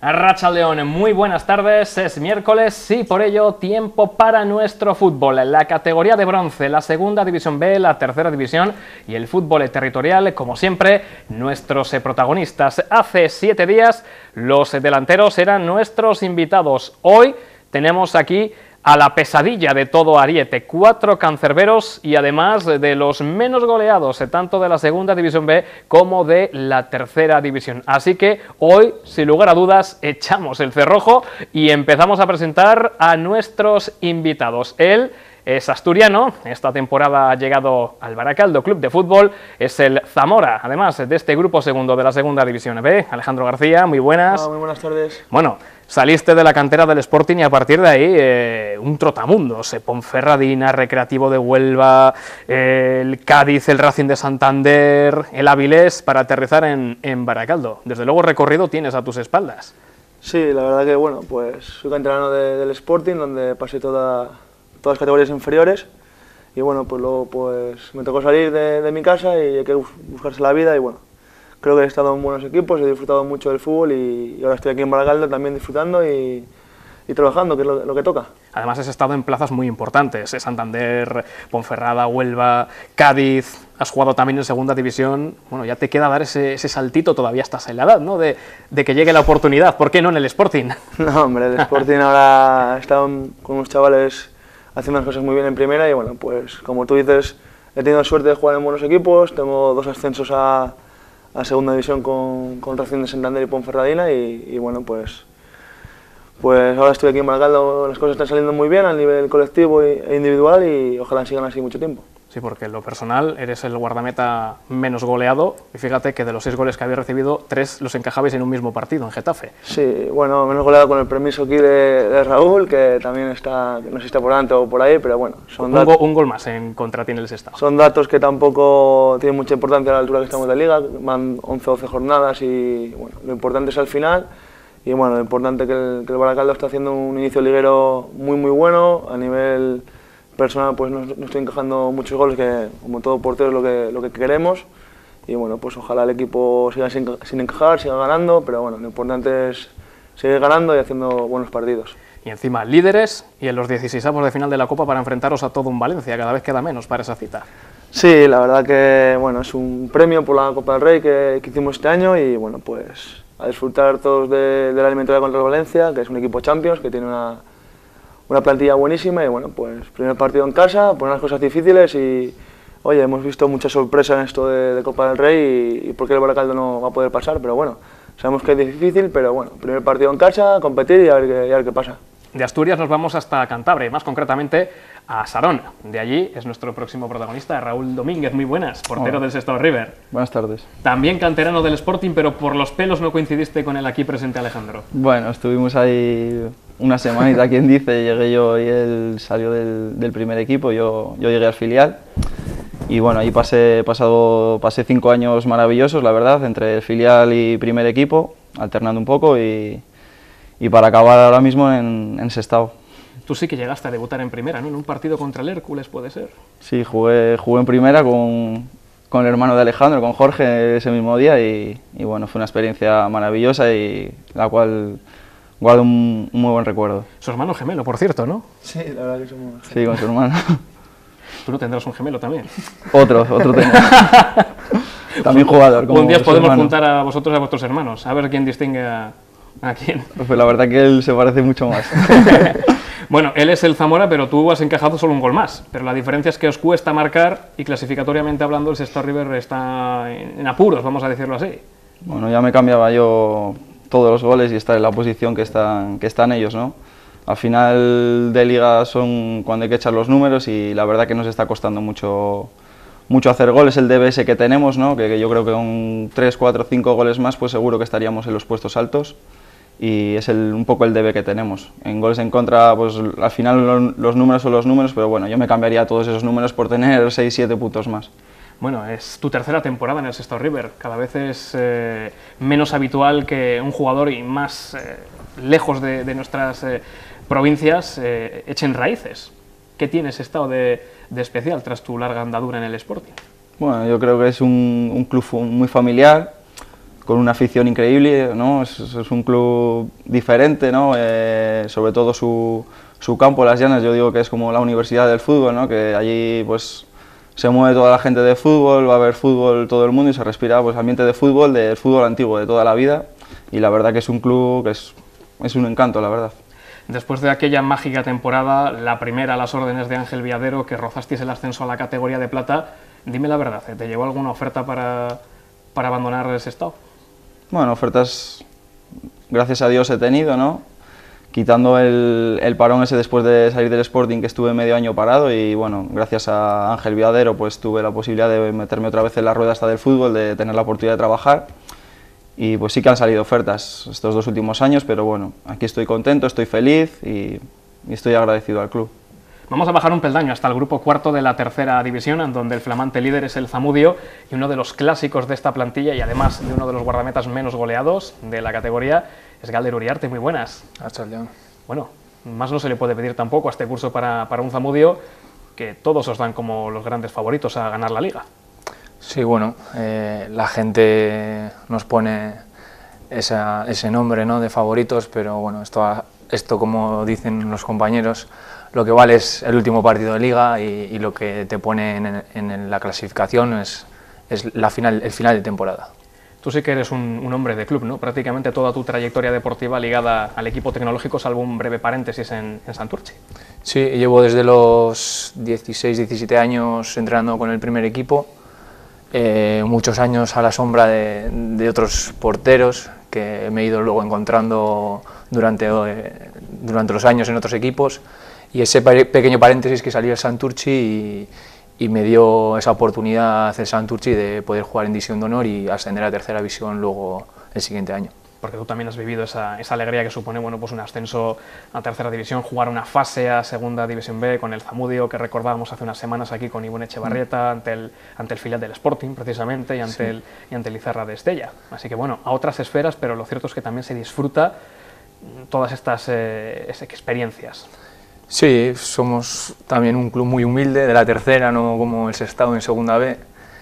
Arratsaldeon, muy buenas tardes, es miércoles y por ello tiempo para nuestro fútbol, la categoría de bronce, la segunda división B, la tercera división y el fútbol territorial, como siempre, nuestros protagonistas. Hace 7 días los delanteros eran nuestros invitados, hoy tenemos aquí a la pesadilla de todo Ariete, 4 cancerberos y además de los menos goleados, tanto de la segunda división B como de la tercera división. Así que hoy, sin lugar a dudas, echamos el cerrojo y empezamos a presentar a nuestros invitados. Él es asturiano, esta temporada ha llegado al Baracaldo Club de Fútbol, es el Zamora, además de este grupo segundo de la segunda división B. Alejandro García, muy buenas. Hola, muy buenas tardes. Bueno, saliste de la cantera del Sporting y a partir de ahí un trotamundos, Ponferradina, Recreativo de Huelva, el Cádiz, el Racing de Santander, el Avilés, para aterrizar en Baracaldo. Desde luego recorrido tienes a tus espaldas. Sí, la verdad que bueno, pues soy canterano del Sporting, donde pasé todas las categorías inferiores y bueno, pues luego pues me tocó salir de mi casa y hay que buscarse la vida y bueno, creo que he estado en buenos equipos, he disfrutado mucho del fútbol y ahora estoy aquí en Baracaldo también disfrutando y trabajando, que es lo que toca. Además has estado en plazas muy importantes, Santander, Ponferrada, Huelva, Cádiz, has jugado también en segunda división. Bueno, ya te queda dar ese saltito, todavía estás en la edad, ¿no?, de que llegue la oportunidad. ¿Por qué no en el Sporting? No, hombre, el Sporting ahora está con unos chavales haciendo las cosas muy bien en primera y bueno, pues como tú dices, he tenido suerte de jugar en buenos equipos, tengo 2 ascensos a segunda división con Racing de Santander y Ponferradina y bueno, pues ahora estoy aquí en Baracaldo, las cosas están saliendo muy bien a nivel colectivo e individual y ojalá sigan así mucho tiempo. Sí, porque en lo personal eres el guardameta menos goleado y fíjate que de los 6 goles que habéis recibido, 3 los encajabais en un mismo partido, en Getafe. Sí, bueno, menos goleado con el permiso aquí de Raúl, que también está, no sé si está por delante o por ahí, pero bueno. Son un gol más en contra tiene el Sestao. Son datos que tampoco tienen mucha importancia a la altura que estamos de liga, van 11 o 12 jornadas y bueno, lo importante es al final. Y bueno, lo importante es que el Baracaldo está haciendo un inicio liguero muy bueno, a nivel personal pues no estoy encajando muchos goles, que como todo portero es lo que queremos y bueno, pues ojalá el equipo siga sin encajar, siga ganando, pero bueno, lo importante es seguir ganando y haciendo buenos partidos. Y encima líderes y en los 16avos de final de la Copa para enfrentaros a todo un Valencia, cada vez queda menos para esa cita. Sí, la verdad que bueno, es un premio por la Copa del Rey que hicimos este año y bueno, pues a disfrutar todos de la eliminatoria contra el Valencia, que es un equipo Champions, que tiene una plantilla buenísima y bueno, pues primer partido en casa, poner las cosas difíciles y oye, hemos visto mucha sorpresa en esto de Copa del Rey y por qué el Baracaldo no va a poder pasar, pero bueno, sabemos que es difícil, pero bueno, primer partido en casa, competir y a ver qué pasa. De Asturias nos vamos hasta Cantabria, más concretamente a Sarón. De allí es nuestro próximo protagonista, Raúl Domínguez. Muy buenas, portero del Sestao River. Buenas tardes. También canterano del Sporting, pero por los pelos no coincidiste con el aquí presente Alejandro. Bueno, estuvimos ahí una semanita, quien dice, llegué yo y él salió del primer equipo, yo llegué al filial. Y bueno, ahí pasé 5 años maravillosos, la verdad, entre el filial y primer equipo, alternando un poco y para acabar ahora mismo en Sestao. Tú sí que llegaste a debutar en primera, ¿no? En un partido contra el Hércules, ¿puede ser? Sí, jugué en primera con el hermano de Alejandro, con Jorge, ese mismo día y bueno, fue una experiencia maravillosa y la cual guardo un muy buen recuerdo. Su hermano gemelo, por cierto, ¿no? Sí, la verdad que somos... Sí, con su hermano. Tú no tendrás un gemelo también. Otro tengo. También jugador. Como un día podemos hermano. juntar a vosotros y a vuestros hermanos, a ver quién distingue a quién. Pues la verdad que él se parece mucho más. Bueno, él es el Zamora, pero tú has encajado solo un gol más. Pero la diferencia es que os cuesta marcar y clasificatoriamente hablando el Sestao River está en apuros, vamos a decirlo así. Bueno, ya me cambiaba yo todos los goles y estar en la posición que están ellos, ¿no? Al final de liga son cuando hay que echar los números y la verdad que nos está costando mucho hacer goles, el DBS que tenemos, ¿no? Que yo creo que con 3, 4, 5 goles más pues seguro que estaríamos en los puestos altos y es un poco el debe que tenemos. En goles en contra, pues al final los números son los números, pero bueno, yo me cambiaría todos esos números por tener 6, 7 puntos más. Bueno, es tu tercera temporada en el Sestao River, cada vez es menos habitual que un jugador y más lejos de nuestras provincias echen raíces. ¿Qué tiene Sestao de especial tras tu larga andadura en el Sporting? Bueno, yo creo que es un club muy familiar, con una afición increíble, ¿no? Es un club diferente, ¿no? Sobre todo su campo, Las Llanas, yo digo que es como la universidad del fútbol, ¿no? Que allí pues se mueve toda la gente de fútbol, va a haber fútbol todo el mundo y se respira pues ambiente de fútbol, del fútbol antiguo de toda la vida, y la verdad que es un club que es un encanto, la verdad. Después de aquella mágica temporada, la primera a las órdenes de Ángel Viadero, que rozasteis el ascenso a la categoría de plata, dime la verdad, ¿te llegó alguna oferta para abandonar ese estado? Bueno, ofertas, gracias a Dios he tenido, ¿no? Quitando el parón ese después de salir del Sporting, que estuve medio año parado, y bueno, gracias a Ángel Viadero pues tuve la posibilidad de meterme otra vez en la rueda esta del fútbol, de tener la oportunidad de trabajar, y pues sí que han salido ofertas estos 2 últimos años, pero bueno, aquí estoy contento, estoy feliz y estoy agradecido al club. Vamos a bajar un peldaño hasta el grupo cuarto de la tercera división, en donde el flamante líder es el Zamudio, y uno de los clásicos de esta plantilla, y además de uno de los guardametas menos goleados de la categoría, es Galder Uriarte. Muy buenas. León. Bueno, más no se le puede pedir tampoco a este curso para un Zamudio, que todos os dan como los grandes favoritos a ganar la liga. Sí, bueno, la gente nos pone ese nombre, ¿no?, de favoritos, pero bueno, esto como dicen los compañeros, lo que vale es el último partido de liga, y lo que te pone en la clasificación es el final de temporada. Tú sí que eres un hombre de club, ¿no? Prácticamente toda tu trayectoria deportiva ligada al equipo tecnológico, salvo un breve paréntesis en Santurce. Sí, llevo desde los 16, 17 años entrenando con el primer equipo, muchos años a la sombra de otros porteros que me he ido luego encontrando durante los años en otros equipos, y ese pequeño paréntesis que salió el Santurce y me dio esa oportunidad el Santurce de poder jugar en División de Honor y ascender a tercera división luego el siguiente año. Porque tú también has vivido esa alegría que supone, bueno, pues un ascenso a tercera división, jugar una fase a segunda división B con el Zamudio, que recordábamos hace unas semanas aquí con Ivonne Echevarrieta, ante el filial del Sporting precisamente, y ante el Izarra de Estella. Así que bueno, a otras esferas, pero lo cierto es que también se disfruta todas estas experiencias. Sí, somos también un club muy humilde, de la tercera, no como el Sestao en segunda B.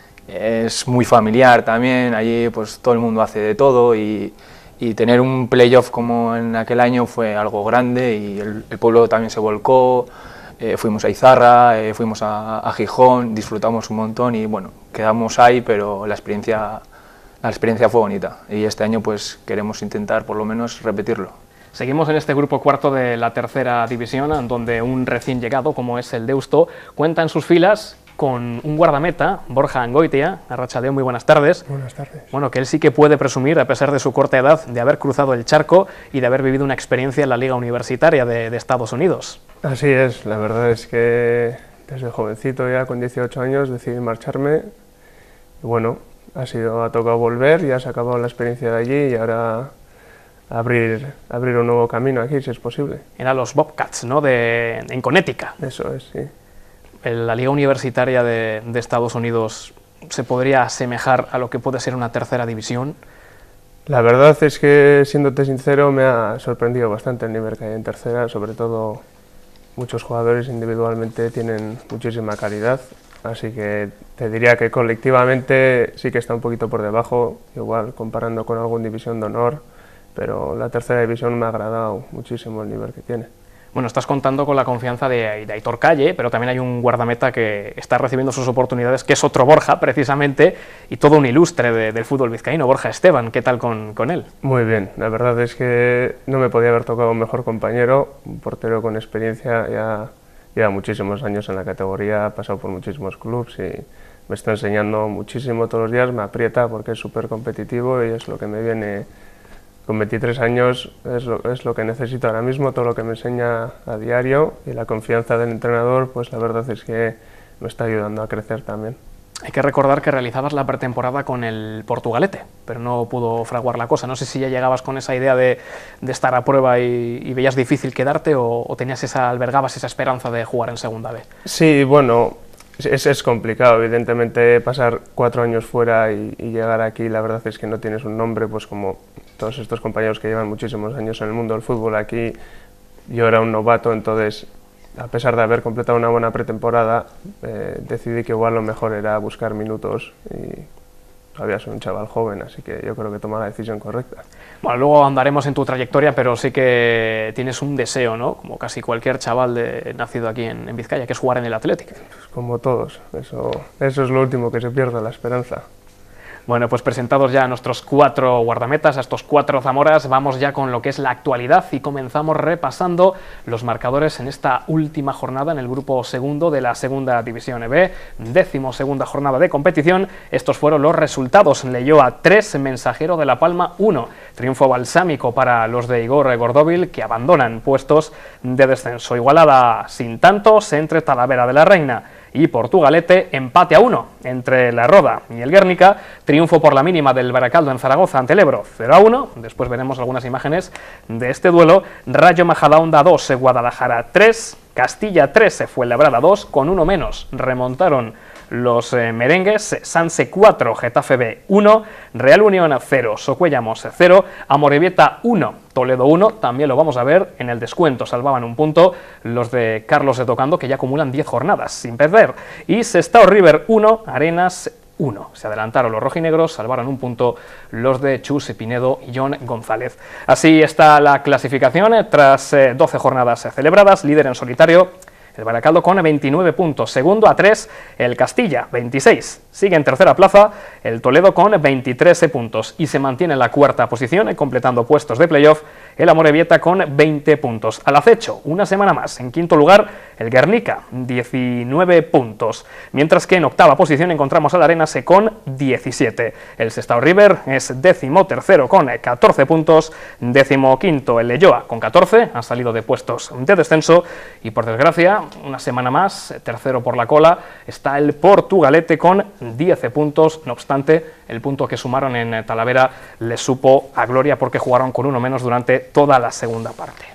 Es muy familiar también, allí pues todo el mundo hace de todo, y tener un playoff como en aquel año fue algo grande, y el pueblo también se volcó, fuimos a Izarra, fuimos a Gijón, disfrutamos un montón y bueno, quedamos ahí, pero la experiencia fue bonita, y este año pues queremos intentar por lo menos repetirlo. Seguimos en este grupo cuarto de la tercera división, donde un recién llegado, como es el Deusto, cuenta en sus filas con un guardameta, Borja Angoitia. Arratsaldeon, muy buenas tardes. Buenas tardes. Bueno, que él sí que puede presumir, a pesar de su corta edad, de haber cruzado el charco y de haber vivido una experiencia en la Liga Universitaria de Estados Unidos. Así es, la verdad es que desde jovencito, ya con 18 años, decidí marcharme. Y bueno, ha tocado volver, ya se ha acabado la experiencia de allí y ahora abrir un nuevo camino aquí, si es posible. Eran los Bobcats, ¿no?, en Connecticut. Eso es, sí. La Liga Universitaria de Estados Unidos se podría asemejar a lo que puede ser una tercera división. La verdad es que, siéndote sincero, me ha sorprendido bastante el nivel que hay en tercera, sobre todo muchos jugadores individualmente tienen muchísima calidad, así que te diría que colectivamente sí que está un poquito por debajo, igual comparando con algún División de Honor, pero la tercera división me ha agradado muchísimo el nivel que tiene. Bueno, estás contando con la confianza de Aitor Calle, pero también hay un guardameta que está recibiendo sus oportunidades, que es otro Borja, precisamente, y todo un ilustre del fútbol vizcaíno, Borja Esteban. ¿Qué tal con él? Muy bien, la verdad es que no me podía haber tocado un mejor compañero, un portero con experiencia, ya lleva muchísimos años en la categoría, ha pasado por muchísimos clubes y me está enseñando muchísimo todos los días, me aprieta porque es súper competitivo y es lo que me viene. Con 23 años es lo que necesito ahora mismo, todo lo que me enseña a diario, y la confianza del entrenador, pues la verdad es que me está ayudando a crecer también. Hay que recordar que realizabas la pretemporada con el Portugalete, pero no pudo fraguar la cosa. No sé si ya llegabas con esa idea de estar a prueba y veías difícil quedarte, o albergabas esa esperanza de jugar en segunda B. Sí, bueno, es complicado, evidentemente pasar 4 años fuera y llegar aquí, la verdad es que no tienes un nombre, pues como todos estos compañeros que llevan muchísimos años en el mundo del fútbol. Aquí yo era un novato, entonces a pesar de haber completado una buena pretemporada, decidí que igual lo mejor era buscar minutos todavía soy un chaval joven, así que yo creo que toma la decisión correcta. Bueno, luego andaremos en tu trayectoria, pero sí que tienes un deseo, ¿no? Como casi cualquier chaval nacido aquí en Vizcaya, que es jugar en el Athletic. Pues como todos, eso es lo último que se pierde, la esperanza. Bueno, pues presentados ya nuestros 4 guardametas, a estos 4 Zamoras, vamos ya con lo que es la actualidad y comenzamos repasando los marcadores en esta última jornada en el grupo segundo de la segunda división B, 12ª jornada de competición. Estos fueron los resultados: Leioa 3, Mensajero de La Palma 1, triunfo balsámico para los de Igor Gordóvil, que abandonan puestos de descenso. Igualada sin tantos entre Talavera de la Reina y Portugalete, empate a 1 entre La Roda y el Guernica, triunfo por la mínima del Baracaldo en Zaragoza ante el Ebro 0-1, después veremos algunas imágenes de este duelo. Rayo Majadahonda 2, Guadalajara 3, Castilla 3, Fuenlabrada 2, con uno menos remontaron los merengues. Sanse 4, Getafe B 1, Real Unión 0, Socuellamos 0, Amorebieta 1, Toledo 1, también lo vamos a ver en el descuento, salvaban un punto los de Carlos de Tocando, que ya acumulan 10 jornadas sin perder, y Sestao River 1, Arenas 1. Se adelantaron los rojinegros, salvaron un punto los de Chus Pinedo y John González. Así está la clasificación tras 12 jornadas celebradas, líder en solitario el Baracaldo con 29 puntos, segundo a 3 el Castilla, 26, sigue en tercera plaza el Toledo con 23 puntos y se mantiene en la cuarta posición, completando puestos de playoff el Amorebieta con 20 puntos. Al acecho, una semana más, en quinto lugar el Guernica, 19 puntos, mientras que en octava posición encontramos al Arenas con 17. El Sestao River es 13º con 14 puntos, 15º el Leioa con 14, ha salido de puestos de descenso y por desgracia una semana más, tercero por la cola, está el Portugalete con 10 puntos, no obstante, el punto que sumaron en Talavera les supo a gloria porque jugaron con uno menos durante toda la segunda parte.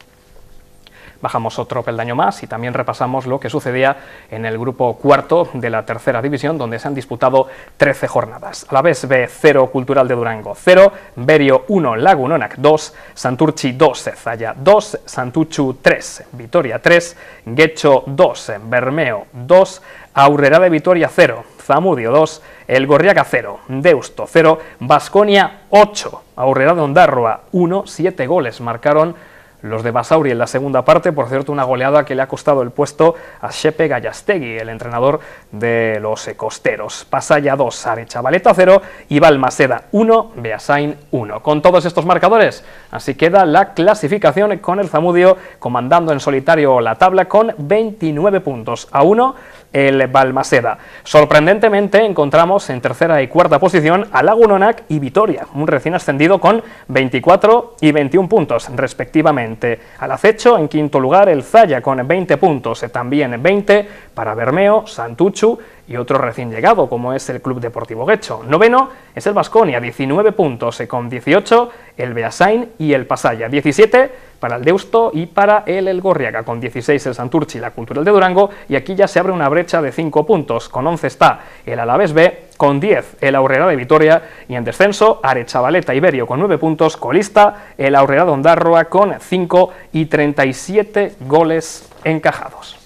Bajamos otro peldaño más y también repasamos lo que sucedía en el grupo cuarto de la tercera división, donde se han disputado 13 jornadas. Alavés B 0, Cultural de Durango 0, Berio 1, Lagunonac 2, Santurchi 2, Zalla 2, Santuchu 3, Vitoria 3, Guecho 2, Bermeo 2, Aurrera de Vitoria 0, Zamudio 2, El Gorriaga 0, Deusto 0, Baskonia 8, Aurrera de Ondarroa 1, 7 goles marcaron los de Basauri en la segunda parte, por cierto una goleada que le ha costado el puesto a Xepe Gallastegui, el entrenador de los costeros. Pasaya 2, Arechavaleta 0 y Balmaseda 1, Beasain 1. Con todos estos marcadores, así queda la clasificación con el Zamudio comandando en solitario la tabla con 29 puntos a 1 el Balmaseda. Sorprendentemente encontramos en tercera y cuarta posición a Lagunonac y Vitoria, un recién ascendido con 24 y 21 puntos respectivamente. Al acecho, en quinto lugar, el Zalla con 20 puntos, también 20 para Bermeo, Santuchu y otro recién llegado, como es el Club Deportivo Guecho. Noveno es el Baskonia, 19 puntos, con 18 el Beasain y el Pasaya, 17 para el Deusto y para el Gorriaga, con 16 el Santurchi y la Cultural de Durango, y aquí ya se abre una brecha de 5 puntos, con 11 está el Alavés B, con 10 el Aurrera de Vitoria, y en descenso Arechavaleta y Berio con 9 puntos, colista el Aurrera de Ondarroa con 5 y 37 goles encajados.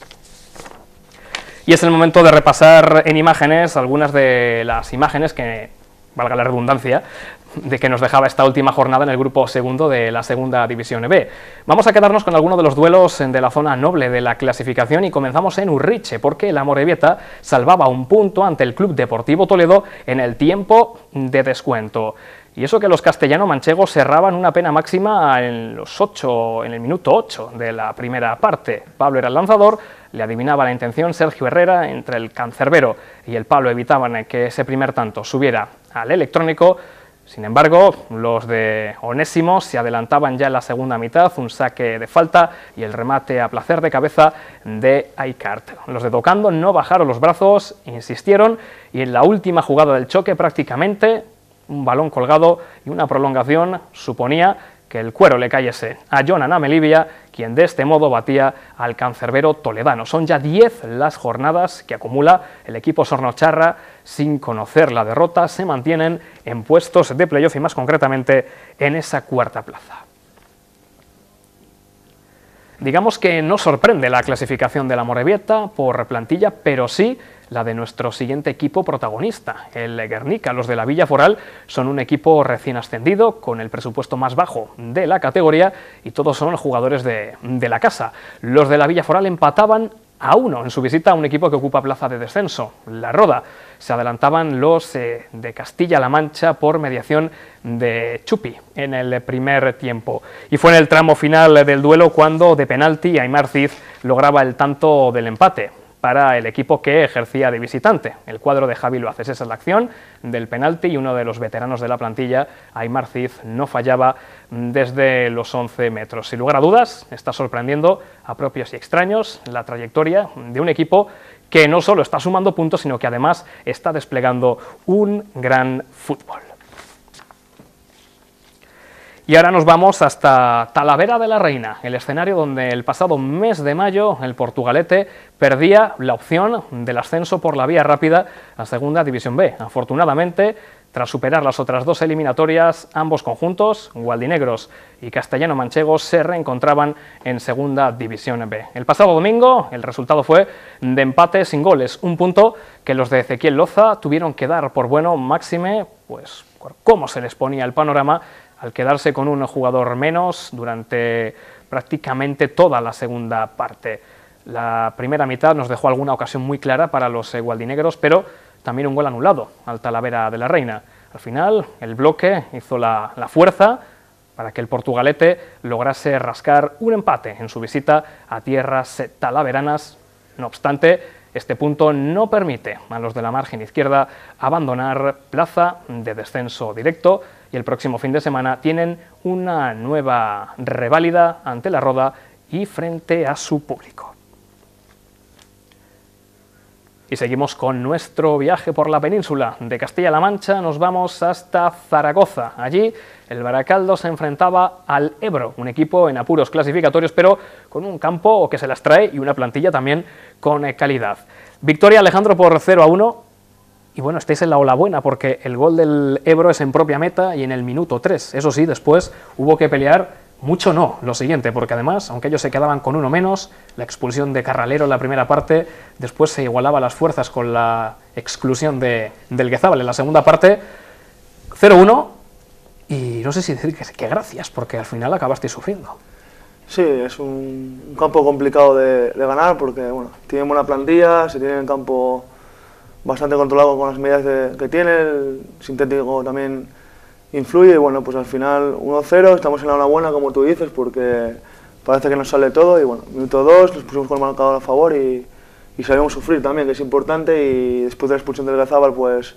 Y es el momento de repasar en imágenes algunas de las imágenes que, valga la redundancia, de que nos dejaba esta última jornada en el grupo segundo de la segunda división B. Vamos a quedarnos con algunos de los duelos de la zona noble de la clasificación y comenzamos en Urriche, porque el Amorebieta salvaba un punto ante el Club Deportivo Toledo en el tiempo de descuento. Y eso que los castellano-manchegos cerraban una pena máxima en el minuto 8 de la primera parte. Pablo era el lanzador, le adivinaba la intención Sergio Herrera, entre el cancerbero y el Pablo evitaban que ese primer tanto subiera al electrónico. Sin embargo, los de Onésimo se adelantaban ya en la segunda mitad, un saque de falta y el remate a placer de cabeza de Aikart. Los de Tocando no bajaron los brazos, insistieron y en la última jugada del choque prácticamente un balón colgado y una prolongación suponía que el cuero le cayese a Jonan Amelivia, quien de este modo batía al cancerbero toledano. Son ya 10 las jornadas que acumula el equipo sornocharra sin conocer la derrota, se mantienen en puestos de playoff y más concretamente en esa cuarta plaza. Digamos que no sorprende la clasificación de la Amorebieta por plantilla, pero sí la de nuestro siguiente equipo protagonista, el Guernica. Los de la Villa Foral son un equipo recién ascendido, con el presupuesto más bajo de la categoría, y todos son jugadores de la casa. Los de la Villa Foral empataban a 1 en su visita a un equipo que ocupa plaza de descenso, la Roda. Se adelantaban los de Castilla-La Mancha por mediación de Chupi en el primer tiempo. Y fue en el tramo final del duelo cuando de penalti Aimar Cid lograba el tanto del empate para el equipo que ejercía de visitante. El cuadro de Javi Loaces. Esa es la acción del penalti y uno de los veteranos de la plantilla, Aimar Cid, no fallaba desde los 11 metros. Sin lugar a dudas, está sorprendiendo a propios y extraños la trayectoria de un equipo que no solo está sumando puntos, sino que además está desplegando un gran fútbol. Y ahora nos vamos hasta Talavera de la Reina, el escenario donde el pasado mes de mayo el Portugalete perdía la opción del ascenso por la vía rápida a Segunda División B. Afortunadamente, tras superar las otras dos eliminatorias, ambos conjuntos, gualdinegros y castellano-manchegos, se reencontraban en Segunda División B. El pasado domingo el resultado fue de empate sin goles, un punto que los de Ezequiel Loza tuvieron que dar por bueno, máxime, pues por cómo se les ponía el panorama al quedarse con un jugador menos durante prácticamente toda la segunda parte. La primera mitad nos dejó alguna ocasión muy clara para los gualdinegros, pero también un gol anulado al Talavera de la Reina. Al final, el bloque hizo la fuerza para que el Portugalete lograse rascar un empate en su visita a tierras talaveranas. No obstante, este punto no permite a los de la margen izquierda abandonar plaza de descenso directo, y el próximo fin de semana tienen una nueva reválida ante la Roda y frente a su público. Y seguimos con nuestro viaje por la península de Castilla-La Mancha. Nos vamos hasta Zaragoza. Allí el Baracaldo se enfrentaba al Ebro, un equipo en apuros clasificatorios, pero con un campo que se las trae y una plantilla también con calidad. Victoria, Alejandro, por 0-1. Y bueno, estáis en la ola buena, porque el gol del Ebro es en propia meta y en el minuto 3. Eso sí, después hubo que pelear mucho, no, lo siguiente, porque además, aunque ellos se quedaban con uno menos, la expulsión de Carralero en la primera parte, después se igualaba las fuerzas con la exclusión del Guezábal en la segunda parte. 0-1, y no sé si decir que gracias, porque al final acabasteis sufriendo. Sí, es un campo complicado de ganar, porque bueno, tienen buena plantilla, se tiene el campo bastante controlado con las medidas que tiene, el sintético también influye, y bueno, pues al final 1-0, estamos en la buena, como tú dices, porque parece que nos sale todo, y bueno, minuto 2, nos pusimos con el marcador a favor y sabemos sufrir también, que es importante, y después de la expulsión del Guezábal, pues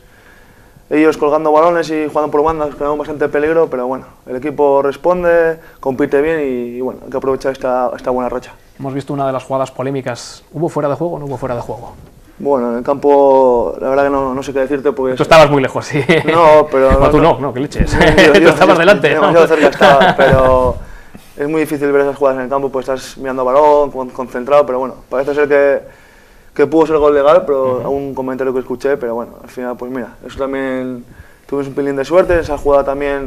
ellos colgando balones y jugando por bandas crearon bastante peligro, pero bueno, el equipo responde, compite bien y bueno, hay que aprovechar esta buena racha. Hemos visto una de las jugadas polémicas. ¿Hubo fuera de juego o no hubo fuera de juego? Bueno, en el campo, la verdad que no sé qué decirte porque... Tú estabas muy lejos, sí. No, pero... No, tú no, que leches. Yo Tú estabas delante. Demasiado cerca estaba, pero es muy difícil ver esas jugadas en el campo, pues estás mirando balón, concentrado, pero bueno, parece ser que pudo ser gol legal, pero algún comentario que escuché, pero bueno, al final, pues mira, eso también tuvimos un pelín de suerte, esa jugada también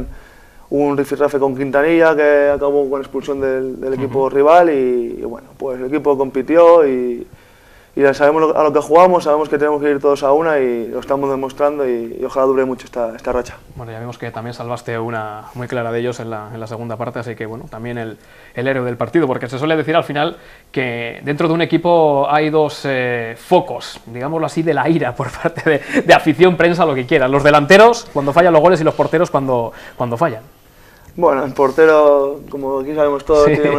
un rifirrafe con Quintanilla que acabó con expulsión del equipo rival y bueno, pues el equipo compitió y sabemos a lo que jugamos, sabemos que tenemos que ir todos a una y lo estamos demostrando y ojalá dure mucho esta racha. Bueno, ya vimos que también salvaste una muy clara de ellos en la segunda parte, así que bueno, también el héroe del partido, porque se suele decir al final que dentro de un equipo hay dos focos, digámoslo así, de la ira por parte de afición, prensa, lo que quieran. Los delanteros cuando fallan los goles y los porteros cuando fallan. Bueno, el portero, como aquí sabemos todos, tiene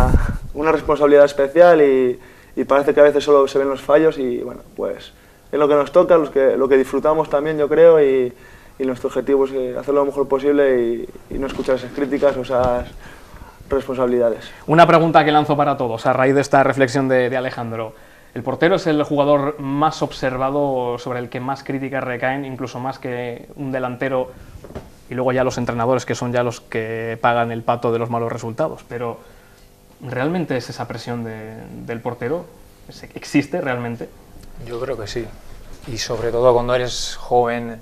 una responsabilidad especial y parece que a veces solo se ven los fallos y bueno, pues es lo que nos toca, lo que disfrutamos también, yo creo, y nuestro objetivo es hacerlo lo mejor posible y no escuchar esas críticas o esas responsabilidades. Una pregunta que lanzo para todos a raíz de esta reflexión de Alejandro. ¿El portero es el jugador más observado, sobre el que más críticas recaen, incluso más que un delantero, y luego ya los entrenadores, que son ya los que pagan el pato de los malos resultados? Pero ¿realmente es esa presión del portero? ¿Existe realmente? Yo creo que sí. Y sobre todo cuando eres joven,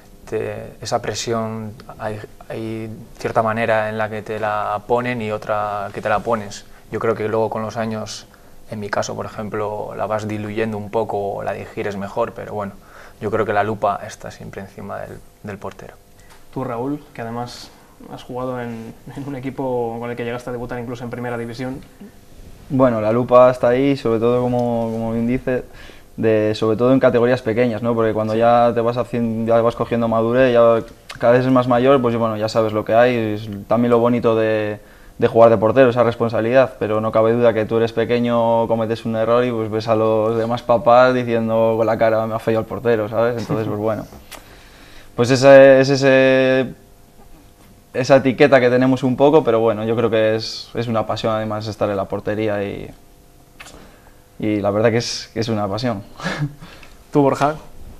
esa presión hay cierta manera en la que te la ponen y otra que te la pones. yo creo que luego con los años, en mi caso, por ejemplo, la vas diluyendo un poco o la digieres mejor, pero bueno, yo creo que la lupa está siempre encima del portero. Tú, Raúl, que además has jugado en un equipo con el que llegaste a debutar incluso en primera división. Bueno, la lupa está ahí, sobre todo, como bien dice, sobre todo en categorías pequeñas, ¿no? Porque cuando ya te vas haciendo, ya vas cogiendo madurez, ya cada vez es más mayor, pues bueno, ya sabes lo que hay. Es también lo bonito de jugar de portero, esa responsabilidad, pero no cabe duda que tú eres pequeño, cometes un error y pues ves a los demás papás diciendo con la cara, me ha fallado el portero, ¿sabes? Entonces, pues bueno, pues esa etiqueta que tenemos un poco, pero bueno, yo creo que es una pasión además estar en la portería y la verdad que es una pasión. ¿Tú, Borja?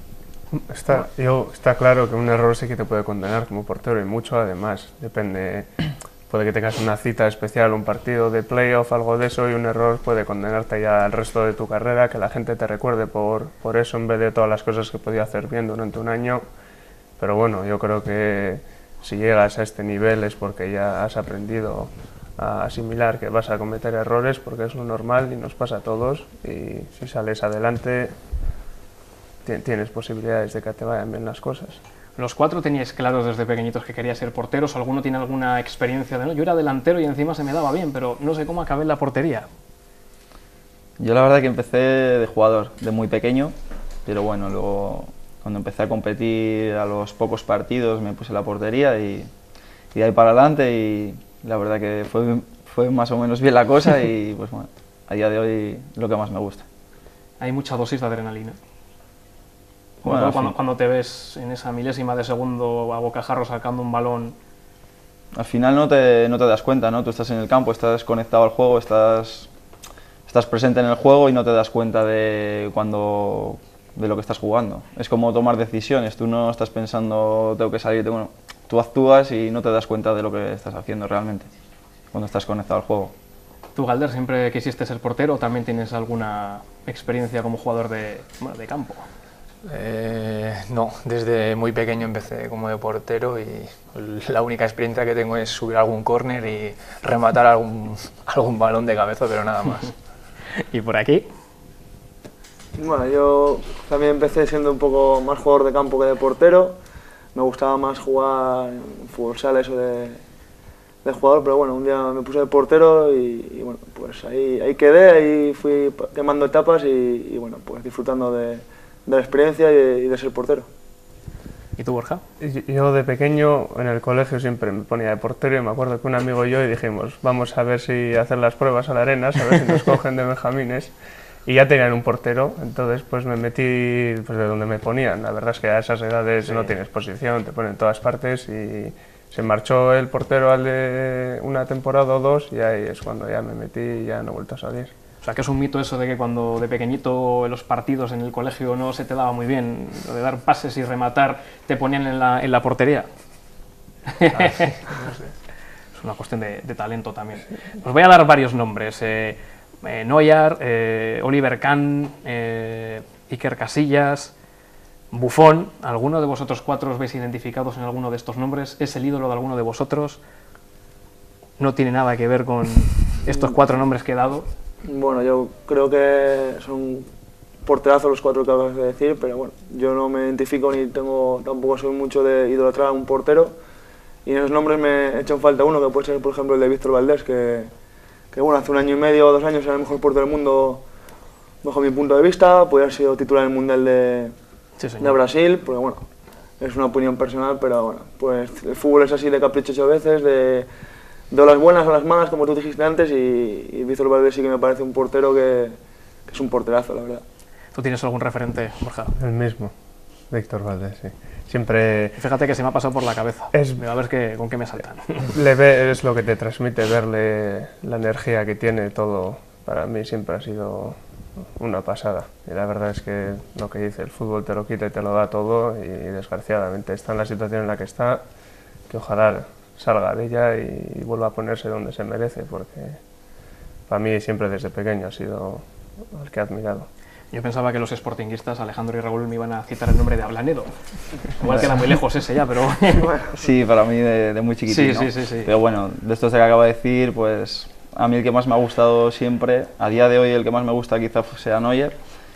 Está claro que un error sí que te puede condenar como portero y mucho además, depende, puede que tengas una cita especial, un partido de playoff, algo de eso, y un error puede condenarte ya al resto de tu carrera, que la gente te recuerde por eso en vez de todas las cosas que podía hacer bien durante un año. Pero bueno, yo creo que si llegas a este nivel es porque ya has aprendido a asimilar que vas a cometer errores, porque es lo normal y nos pasa a todos, y si sales adelante tienes posibilidades de que te vayan bien las cosas. Los cuatro teníais claros desde pequeñitos que queríais ser porteros. ¿Alguno tiene alguna experiencia de no? Yo era delantero y encima se me daba bien, pero no sé cómo acabé en la portería. Yo la verdad que empecé de jugador, de muy pequeño, pero bueno, luego cuando empecé a competir a los pocos partidos me puse en la portería y de ahí para adelante, y la verdad que fue más o menos bien la cosa y pues bueno, a día de hoy lo que más me gusta. Hay mucha dosis de adrenalina. Bueno, cuando te ves en esa milésima de segundo a bocajarro sacando un balón. Al final no te das cuenta, ¿no? Tú estás en el campo, estás conectado al juego, estás presente en el juego y no te das cuenta de lo que estás jugando. Es como tomar decisiones, tú no estás pensando tengo que salir, bueno, tú actúas y no te das cuenta de lo que estás haciendo realmente cuando estás conectado al juego. ¿Tú, Galder, siempre quisiste ser portero o también tienes alguna experiencia como jugador de campo? No, desde muy pequeño empecé como de portero y la única experiencia que tengo es subir algún córner y rematar algún balón de cabeza, pero nada más. ¿Y por aquí? Bueno, yo también empecé siendo un poco más jugador de campo que de portero. Me gustaba más jugar en fútbol sala, eso de jugador, pero bueno, un día me puse de portero y bueno, pues ahí quedé, ahí fui quemando etapas y bueno, pues disfrutando de la experiencia y de ser portero. ¿Y tú, Borja? Yo de pequeño en el colegio siempre me ponía de portero y me acuerdo que un amigo y yo dijimos vamos a ver si hacer las pruebas a la arena, a ver si nos cogen de benjamines, y ya tenían un portero, entonces pues me metí pues, de donde me ponían. La verdad es que a esas edades sí, no tienes posición, te ponen en todas partes, y se marchó el portero al de una temporada o dos y ahí es cuando ya me metí y ya no he vuelto a salir. O sea, que es un mito eso de que cuando de pequeñito en los partidos en el colegio no se te daba muy bien, lo de dar pases y rematar, te ponían en la portería. No sé. Es una cuestión de talento también. Os voy a dar varios nombres. Neuer, Oliver Kahn, Iker Casillas, Buffon. ¿Alguno de vosotros cuatro os veis identificados en alguno de estos nombres? ¿Es el ídolo de alguno de vosotros? ¿No tiene nada que ver con estos cuatro nombres que he dado? Bueno, yo creo que son porterazos los cuatro que acabas de decir, pero bueno, yo no me identifico ni tampoco soy mucho de idolatrar a un portero, y en esos nombres me he hecho en falta uno, que puede ser por ejemplo el de Víctor Valdés, que bueno, hace 1 año y medio o 2 años era el mejor portero del mundo bajo mi punto de vista, podría haber sido titular en el Mundial de Brasil, porque bueno, es una opinión personal, pero bueno, pues el fútbol es así de caprichoso a veces, de las buenas a las malas, como tú dijiste antes, y Víctor Valdés sí que me parece un portero que es un porterazo, la verdad. ¿Tú tienes algún referente, Borja? El mismo, Víctor Valdés, sí. Siempre... Fíjate que se me ha pasado por la cabeza. A ver con qué me saltan. Es lo que te transmite, verle la energía que tiene, todo. Para mí siempre ha sido una pasada. Y la verdad es que lo que dice, el fútbol te lo quita y te lo da todo, y desgraciadamente está en la situación en la que está, que ojalá salga de ella y vuelva a ponerse donde se merece, porque para mí siempre desde pequeño ha sido el que he admirado. Yo pensaba que los sportinguistas, Alejandro y Raúl, me iban a citar el nombre de Ablanedo. Igual queda muy lejos ese ya, pero... Sí, para mí de muy chiquitito. Sí. Pero bueno, de esto que acabo de decir, pues a mí el que más me ha gustado siempre, a día de hoy el que más me gusta quizás sea Neuer,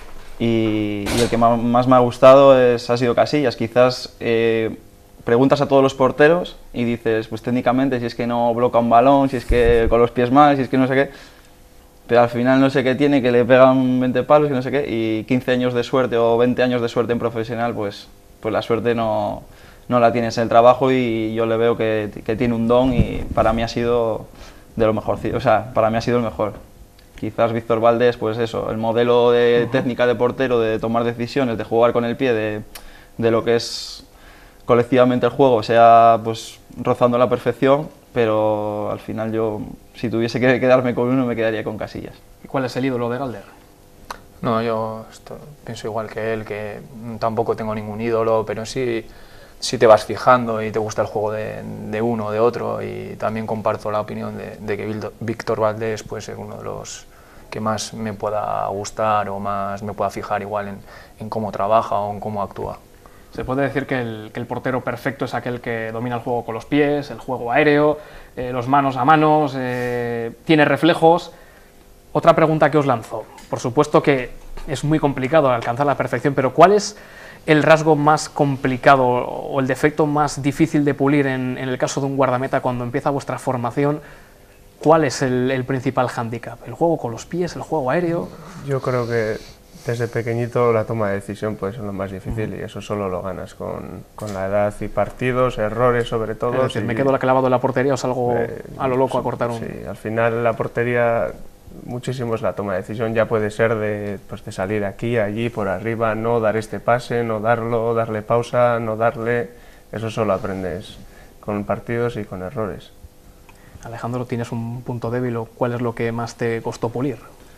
y el que más me ha gustado ha sido Casillas. Quizás preguntas a todos los porteros y dices, pues técnicamente si es que no bloquea un balón, si es que con los pies mal, si es que no sé qué, pero al final no sé qué tiene, que le pegan 20 palos y no sé qué, y 15 años de suerte o 20 años de suerte en profesional, pues la suerte no la tienes en el trabajo, y yo le veo que tiene un don, y para mí ha sido de lo mejor, o sea, para mí ha sido el mejor. Quizás Víctor Valdés, pues eso, el modelo de técnica de portero, de tomar decisiones, de jugar con el pie, de lo que es colectivamente el juego, sea pues rozando la perfección, pero al final yo, si tuviese que quedarme con uno, me quedaría con Casillas. ¿Y cuál es el ídolo de Galder? No, yo pienso igual que él, que tampoco tengo ningún ídolo, pero sí te vas fijando y te gusta el juego de uno o de otro, y también comparto la opinión de que Víctor Valdés puede ser uno de los que más me pueda gustar o más me pueda fijar igual en cómo trabaja o en cómo actúa. Se puede decir que el portero perfecto es aquel que domina el juego con los pies, el juego aéreo, los manos a manos, tiene reflejos. Otra pregunta que os lanzo, por supuesto que es muy complicado alcanzar la perfección, pero ¿cuál es el rasgo más complicado o el defecto más difícil de pulir en el caso de un guardameta cuando empieza vuestra formación? ¿Cuál es el principal hándicap? ¿El juego con los pies, el juego aéreo? Yo creo que desde pequeñito la toma de decisión puede ser lo más difícil, y eso solo lo ganas con la edad y partidos, errores sobre todo. Es decir, me quedo clavado en la portería o salgo a lo loco a cortar un... Sí, al final la portería muchísimo es la toma de decisión, ya puede ser de salir aquí, allí, por arriba, no dar este pase, no darlo, darle pausa, no darle, eso solo aprendes con partidos y con errores. Alejandro, ¿tienes un punto débil o cuál es lo que más te costó pulir?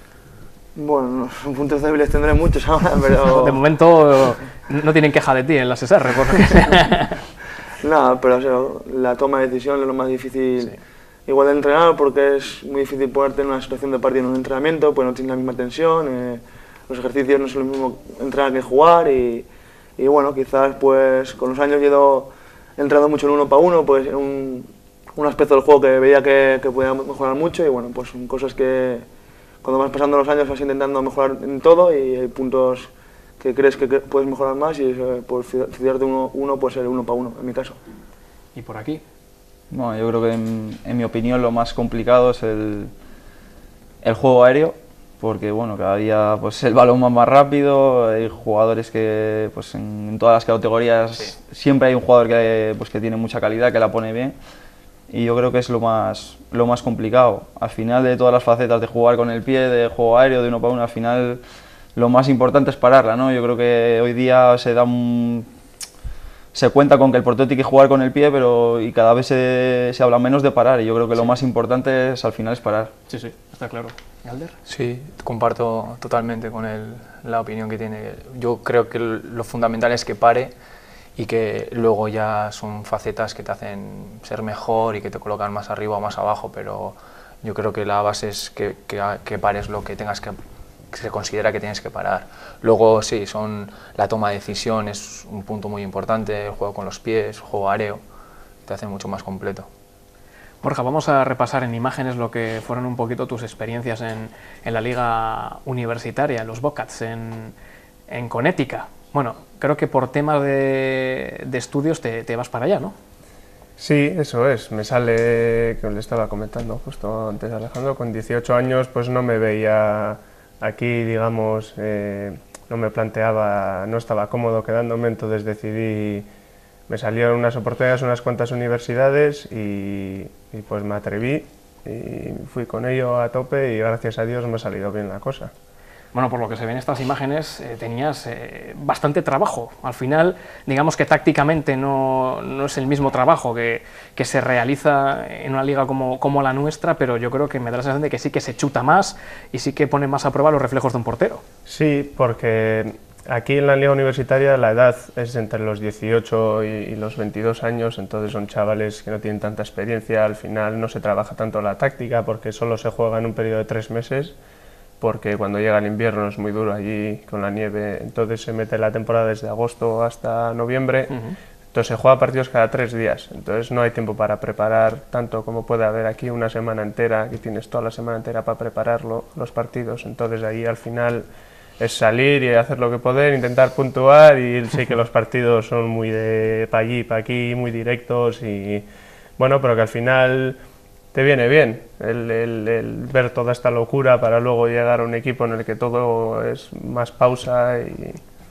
Bueno, puntos débiles tendré muchos ahora, pero... De momento no tienen queja de ti en la SSR, porque... Nada, pero o sea, la toma de decisión es lo más difícil, sí, igual de entrenar, porque es muy difícil ponerte en una situación de partido en un entrenamiento, pues no tienes la misma tensión, los ejercicios no son lo mismo entrenar que jugar, y bueno, quizás pues con los años he ido entrando mucho en uno para uno, pues un aspecto del juego que veía que podía mejorar mucho, y bueno, pues son cosas que cuando vas pasando los años vas intentando mejorar en todo, y hay puntos que crees que puedes mejorar más, y por fijarte uno puede ser uno para uno, en mi caso. ¿Y por aquí? Bueno, yo creo que en mi opinión lo más complicado es el juego aéreo, porque bueno, cada día pues el balón va más rápido, hay jugadores que pues en todas las categorías sí, siempre hay un jugador que tiene mucha calidad, que la pone bien, y yo creo que es lo más complicado. Al final, de todas las facetas de jugar con el pie, de juego aéreo, de uno para uno, al final lo más importante es pararla, ¿no? Yo creo que hoy día se cuenta con que el portero tiene que jugar con el pie, y cada vez se habla menos de parar, y yo creo que lo más importante al final es parar. Sí, sí, está claro. ¿Galder? Sí, comparto totalmente con él la opinión que tiene. Yo creo que lo fundamental es que pare, y que luego ya son facetas que te hacen ser mejor y que te colocan más arriba o más abajo, pero yo creo que la base es que pares lo que tengas que se considera que tienes que parar. Luego sí, la toma de decisión es un punto muy importante, el juego con los pies, el juego aéreo, te hace mucho más completo. Borja, vamos a repasar en imágenes lo que fueron un poquito tus experiencias en la liga universitaria, en los Bobcats, en Connecticut. Bueno, creo que por temas de estudios te vas para allá, ¿no? Sí, eso es. Me sale, que le estaba comentando justo antes a Alejandro, con 18 años pues no me veía aquí, digamos, no me planteaba, no estaba cómodo quedándome, entonces decidí, me salieron unas oportunidades, unas cuantas universidades, y pues me atreví y fui con ello a tope, y gracias a Dios me ha salido bien la cosa. Bueno, por lo que se ve en estas imágenes, tenías bastante trabajo. Al final, digamos que tácticamente no es el mismo trabajo que se realiza en una liga como la nuestra, pero yo creo que me da la sensación de que sí que se chuta más y sí que pone más a prueba los reflejos de un portero. Sí, porque aquí en la liga universitaria la edad es entre los 18 y los 22 años, entonces son chavales que no tienen tanta experiencia, al final no se trabaja tanto la táctica porque solo se juega en un periodo de 3 meses, porque cuando llega el invierno es muy duro allí con la nieve, entonces se mete la temporada desde agosto hasta noviembre, Entonces se juega partidos cada 3 días, entonces no hay tiempo para preparar tanto como puede haber aquí una semana entera, aquí tienes toda la semana entera para prepararlo, los partidos, entonces ahí al final es salir y hacer lo que poder, intentar puntuar, y sí que los partidos son muy de pa' allí, pa' aquí, muy directos, y bueno, pero que al final te viene bien el ver toda esta locura para luego llegar a un equipo en el que todo es más pausa y...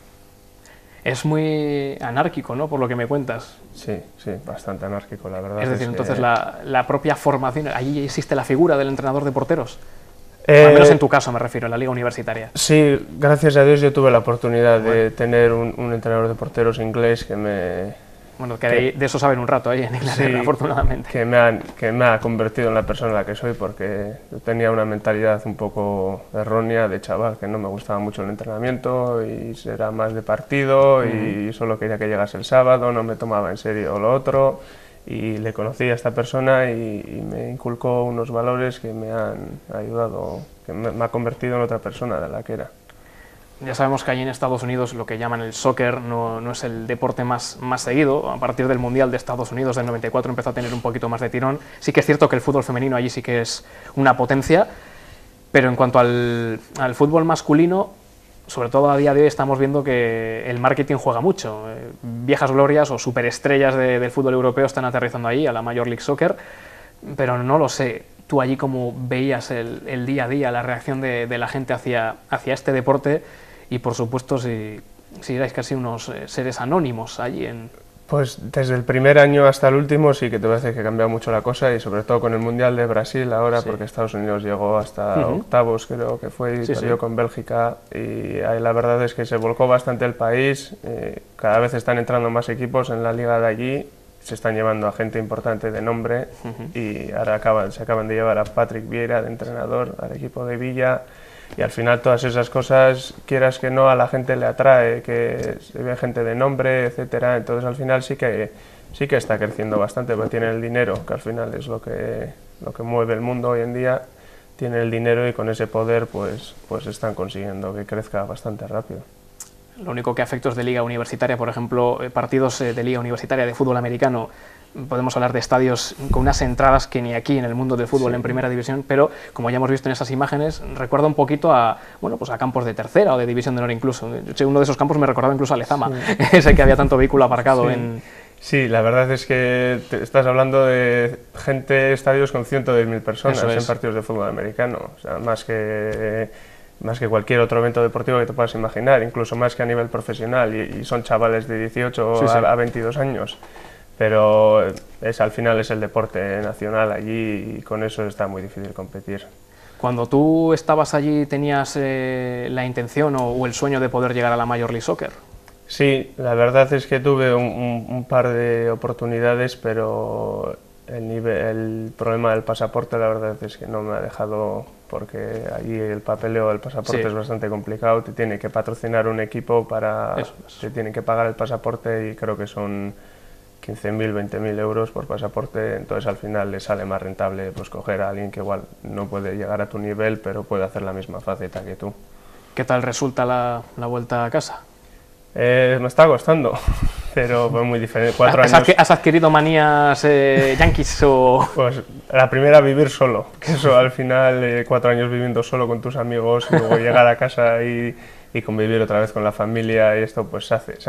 Es muy anárquico, ¿no?, por lo que me cuentas. Sí, sí, bastante anárquico, la verdad. Es decir, entonces que... la propia formación, ¿allí existe la figura del entrenador de porteros? Al menos en tu caso me refiero, en la liga universitaria. Sí, gracias a Dios yo tuve la oportunidad de tener un entrenador de porteros inglés que me... Bueno, que de eso saben un rato ahí en Inglaterra, sí, afortunadamente. Que me ha convertido en la persona en la que soy, porque yo tenía una mentalidad un poco errónea de chaval, que no me gustaba mucho el entrenamiento y era más de partido y solo quería que llegase el sábado, no me tomaba en serio lo otro, y le conocí a esta persona y me inculcó unos valores que me han ayudado, que me ha convertido en otra persona de la que era. Ya sabemos que allí en Estados Unidos lo que llaman el soccer no es el deporte más seguido. A partir del Mundial de Estados Unidos del 94 empezó a tener un poquito más de tirón. Sí que es cierto que el fútbol femenino allí sí que es una potencia, pero en cuanto al fútbol masculino, sobre todo a día de hoy estamos viendo que el marketing juega mucho. Viejas glorias o superestrellas del fútbol europeo están aterrizando allí, a la Major League Soccer, pero no lo sé. Tú allí, ¿cómo veías el día a día, la reacción de la gente hacia este deporte? Y por supuesto, si erais casi unos seres anónimos allí en... Pues desde el primer año hasta el último sí que te parece que ha cambiado mucho la cosa, y sobre todo con el Mundial de Brasil ahora, sí, porque Estados Unidos llegó hasta octavos, creo que fue, y perdió con Bélgica, y ahí la verdad es que se volcó bastante el país. Cada vez están entrando más equipos en la liga de allí, se están llevando a gente importante de nombre, y ahora se acaban de llevar a Patrick Vieira de entrenador al equipo de Villa. Y al final todas esas cosas, quieras que no, a la gente le atrae, que se ve gente de nombre, etcétera. Entonces al final sí que está creciendo bastante, porque tienen el dinero, que al final es lo que mueve el mundo hoy en día. Tienen el dinero y con ese poder pues están consiguiendo que crezca bastante rápido. Lo único que a efectos de liga universitaria, por ejemplo, partidos de liga universitaria de fútbol americano, podemos hablar de estadios con unas entradas que ni aquí en el mundo del fútbol en primera división, pero como ya hemos visto en esas imágenes, recuerda un poquito a campos de tercera o de división de honor incluso. Uno de esos campos me recordaba incluso a Lezama, ese que había tanto vehículo aparcado en... Sí, la verdad es que estás hablando de estadios con 110.000 personas en partidos de fútbol americano, o sea, más que cualquier otro evento deportivo que te puedas imaginar, incluso más que a nivel profesional, y son chavales de 18 a 22 años. Pero al final es el deporte nacional allí, y con eso está muy difícil competir. Cuando tú estabas allí, ¿tenías la intención o el sueño de poder llegar a la Major League Soccer? Sí, la verdad es que tuve un par de oportunidades, pero el problema del pasaporte la verdad es que no me ha dejado, porque allí el papeleo del pasaporte es bastante complicado. Te tiene que patrocinar un equipo te tienen que pagar el pasaporte, y creo que son 15.000, 20.000 euros por pasaporte. Entonces al final le sale más rentable pues coger a alguien que igual no puede llegar a tu nivel, pero puede hacer la misma faceta que tú. ¿Qué tal resulta la vuelta a casa? Me está costando, pero fue muy diferente. 4 años. ¿Has adquirido manías yanquis o...? Pues la primera, vivir solo, que eso al final 4 años viviendo solo con tus amigos, y luego llegar a casa y convivir otra vez con la familia, y esto pues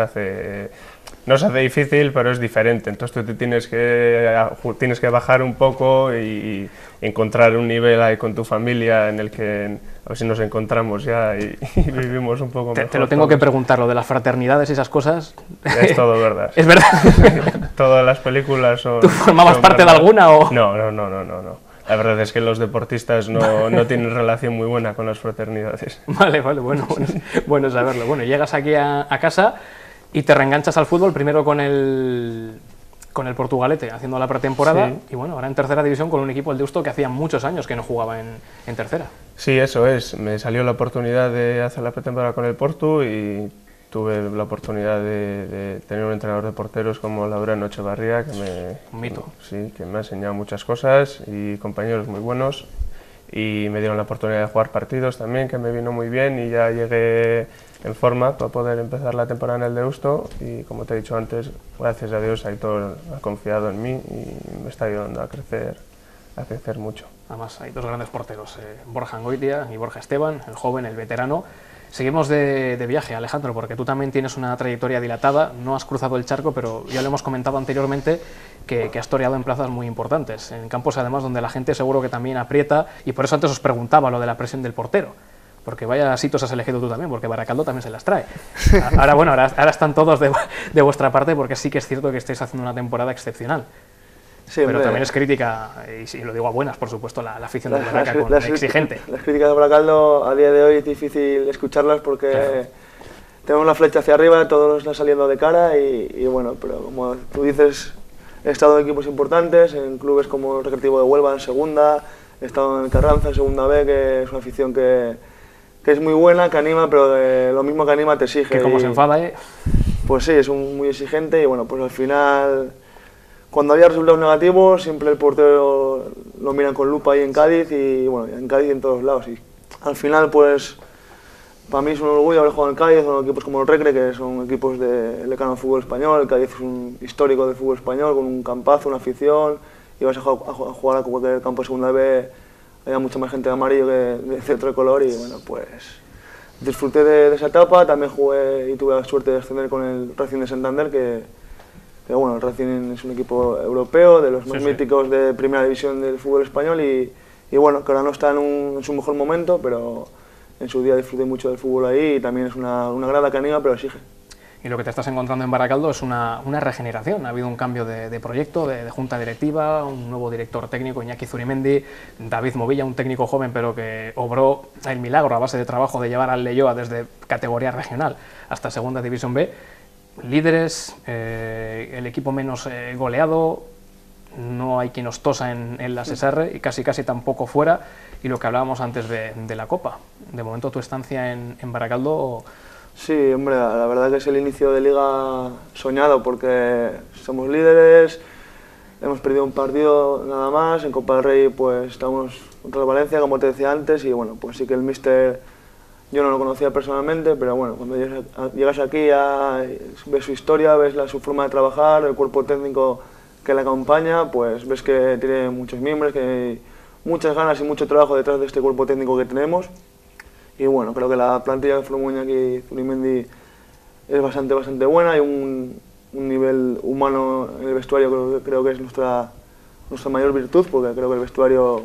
no se hace difícil, pero es diferente. Entonces tú tienes que bajar un poco y encontrar un nivel ahí con tu familia en el que a ver si nos encontramos ya y vivimos un poco mejor. Te lo tengo que preguntar, lo de las fraternidades y esas cosas. Es todo verdad. ¿Es verdad? Todas las películas son... ¿Tú formabas parte de alguna o...? No. La verdad es que los deportistas no tienen relación muy buena con las fraternidades. Vale, bueno saberlo. Bueno, llegas aquí a casa y te reenganchas al fútbol, primero con el Portugalete, haciendo la pretemporada, y bueno, ahora en tercera división con un equipo, el Deusto, que hacía muchos años que no jugaba en tercera. Sí, eso es. Me salió la oportunidad de hacer la pretemporada con el Portu, y tuve la oportunidad de tener un entrenador de porteros como Laureano Echevarría, que un mito. Sí, que me ha enseñado muchas cosas, y compañeros muy buenos. y me dieron la oportunidad de jugar partidos también, que me vino muy bien y ya llegué en forma para poder empezar la temporada en el Deusto y como te he dicho antes, gracias a Dios Aitor ha confiado en mí y me está ayudando a crecer mucho. Además hay dos grandes porteros, Borja Angoitia y Borja Esteban, el joven, el veterano. Seguimos de viaje, Alejandro, porque tú también tienes una trayectoria dilatada, no has cruzado el charco, pero ya lo hemos comentado anteriormente que has toreado en plazas muy importantes, en campos además donde la gente seguro que también aprieta, y por eso antes os preguntaba lo de la presión del portero, porque vaya sitos has elegido tú también, porque Baracaldo también se las trae. Ahora están todos de vuestra parte, porque sí que es cierto que estáis haciendo una temporada excepcional. Sí, pero también es crítica, y lo digo a buenas, por supuesto, la afición de Baraca, exigente. Las críticas de Baracaldo a día de hoy es difícil escucharlas porque claro, tenemos la flecha hacia arriba, todos nos están saliendo de cara y bueno, pero como tú dices, he estado en equipos importantes, en clubes como el Recreativo de Huelva en segunda, he estado en Carranza en segunda B, que es una afición que es muy buena, que anima, pero lo mismo que anima te exige. Que como se enfada, Pues sí, es muy exigente y bueno, pues al final, cuando había resultados negativos, siempre el portero lo miran con lupa ahí en Cádiz y bueno, en Cádiz y en todos lados. Y al final, pues, para mí es un orgullo haber jugado en Cádiz, son equipos como el Recre, que son equipos del decano fútbol español. El Cádiz es un histórico del fútbol español, con un campazo, una afición, y vas a jugar a cualquier campo de segunda B, había mucha más gente de amarillo que de otro color y bueno, pues disfruté de esa etapa. También jugué y tuve la suerte de ascender con el Racing de Santander, que bueno, el Racing es un equipo europeo, de los más míticos de primera división del fútbol español y bueno, que ahora no está en su mejor momento, pero en su día disfruté mucho del fútbol ahí y también es una grada que anima, pero exige. Y lo que te estás encontrando en Baracaldo es una regeneración. Ha habido un cambio de proyecto, de junta directiva, un nuevo director técnico, Iñaki Zurimendi, David Movilla, un técnico joven pero que obró el milagro a base de trabajo de llevar al Leioa desde categoría regional hasta segunda división B. Líderes, el equipo menos goleado, no hay quien os tosa en la SSR y casi tampoco fuera. Y lo que hablábamos antes de la Copa. De momento tu estancia en Baracaldo... Sí, hombre, la verdad que es el inicio de liga soñado porque somos líderes, hemos perdido un partido nada más, en Copa del Rey pues estamos contra el Valencia, como te decía antes, y bueno, pues sí que el míster yo no lo conocía personalmente, pero bueno, cuando llegas aquí ves su historia, ves su forma de trabajar, el cuerpo técnico que le acompaña, pues ves que tiene muchos miembros, que hay muchas ganas y mucho trabajo detrás de este cuerpo técnico que tenemos. Y bueno, creo que la plantilla de formó Iñaki Zurimendi es bastante buena, hay un nivel humano en el vestuario, creo que es nuestra mayor virtud, porque creo que el vestuario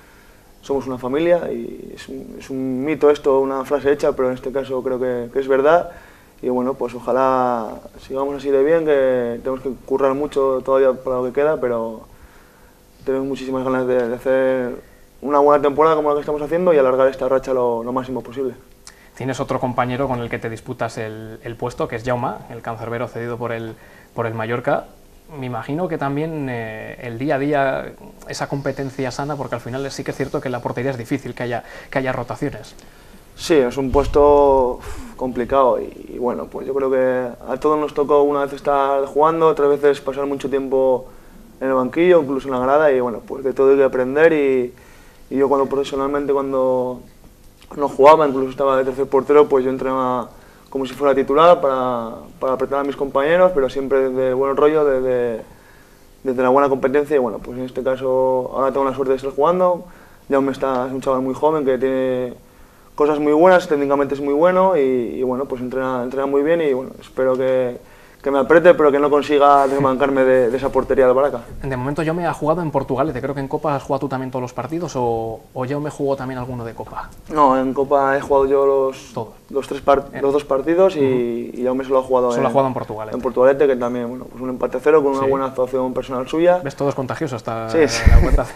somos una familia y es un mito esto, una frase hecha, pero en este caso creo que es verdad. Y bueno, pues ojalá sigamos así de bien, que tenemos que currar mucho todavía para lo que queda, pero tenemos muchísimas ganas de hacer una buena temporada como la que estamos haciendo y alargar esta racha lo máximo posible. Tienes otro compañero con el que te disputas el puesto, que es Jaume, el cancerbero cedido por el Mallorca. Me imagino que también el día a día, esa competencia sana, porque al final sí que es cierto que en la portería es difícil que haya rotaciones. Sí, es un puesto complicado y bueno, pues yo creo que a todos nos tocó una vez estar jugando, otras veces pasar mucho tiempo en el banquillo, incluso en la grada, y bueno, pues de todo hay que aprender y yo profesionalmente cuando no jugaba, incluso estaba de tercer portero, pues yo entrenaba como si fuera titular para apretar a mis compañeros, pero siempre desde buen rollo, desde la buena competencia y bueno, pues en este caso ahora tengo la suerte de estar jugando. Jaume es un chaval muy joven que tiene cosas muy buenas, técnicamente es muy bueno y bueno, pues entrena muy bien y bueno, espero que me apriete, pero que no consiga desmancarme de esa portería del Baraca. De momento yo me he jugado en Portugal, te creo que en Copa has jugado tú también todos los partidos o yo me jugó también alguno de Copa. No, en Copa he jugado yo los dos partidos y yo me solo he jugado en Portugal. En Portugalete, que también, bueno, pues un empate a 0 con una buena actuación personal suya. Ves, todo es contagioso hasta sí. La vuelta.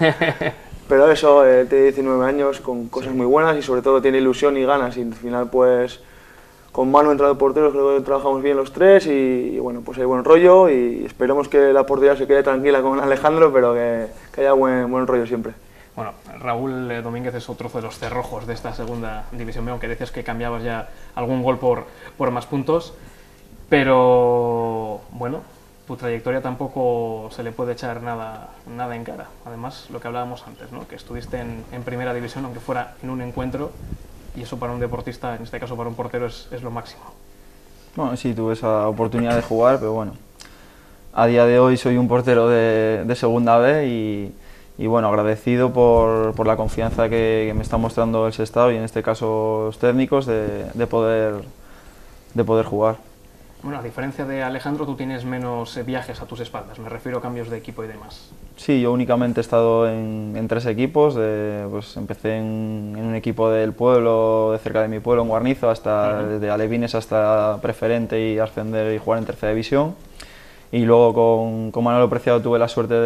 Pero eso, tiene 19 años con cosas muy buenas y sobre todo tiene ilusión y ganas y al final pues con Manu entrado de porteros creo que trabajamos bien los tres y bueno, pues hay buen rollo y esperemos que la portería se quede tranquila con Alejandro, pero que haya buen rollo siempre. Bueno, Raúl Domínguez es otro de los cerrojos de esta segunda división B, aunque decías que cambiabas ya algún gol por más puntos, pero bueno, tu trayectoria tampoco se le puede echar nada en cara. Además, lo que hablábamos antes, ¿no? Que estuviste en primera división, aunque fuera en un encuentro, y eso para un deportista, en este caso para un portero, es lo máximo. Bueno, sí, tuve esa oportunidad de jugar, pero bueno, a día de hoy soy un portero de segunda B y bueno, agradecido por la confianza que me está mostrando el Sestao y en este caso los técnicos de poder jugar. Bueno, a diferencia de Alejandro, tú tienes menos viajes a tus espaldas, me refiero a cambios de equipo y demás. Sí, yo únicamente he estado en 3 equipos, pues empecé en un equipo del pueblo, de cerca de mi pueblo, en Guarnizo, desde alevines hasta preferente y ascender y jugar en tercera división. Y luego con Manolo Preciado tuve la suerte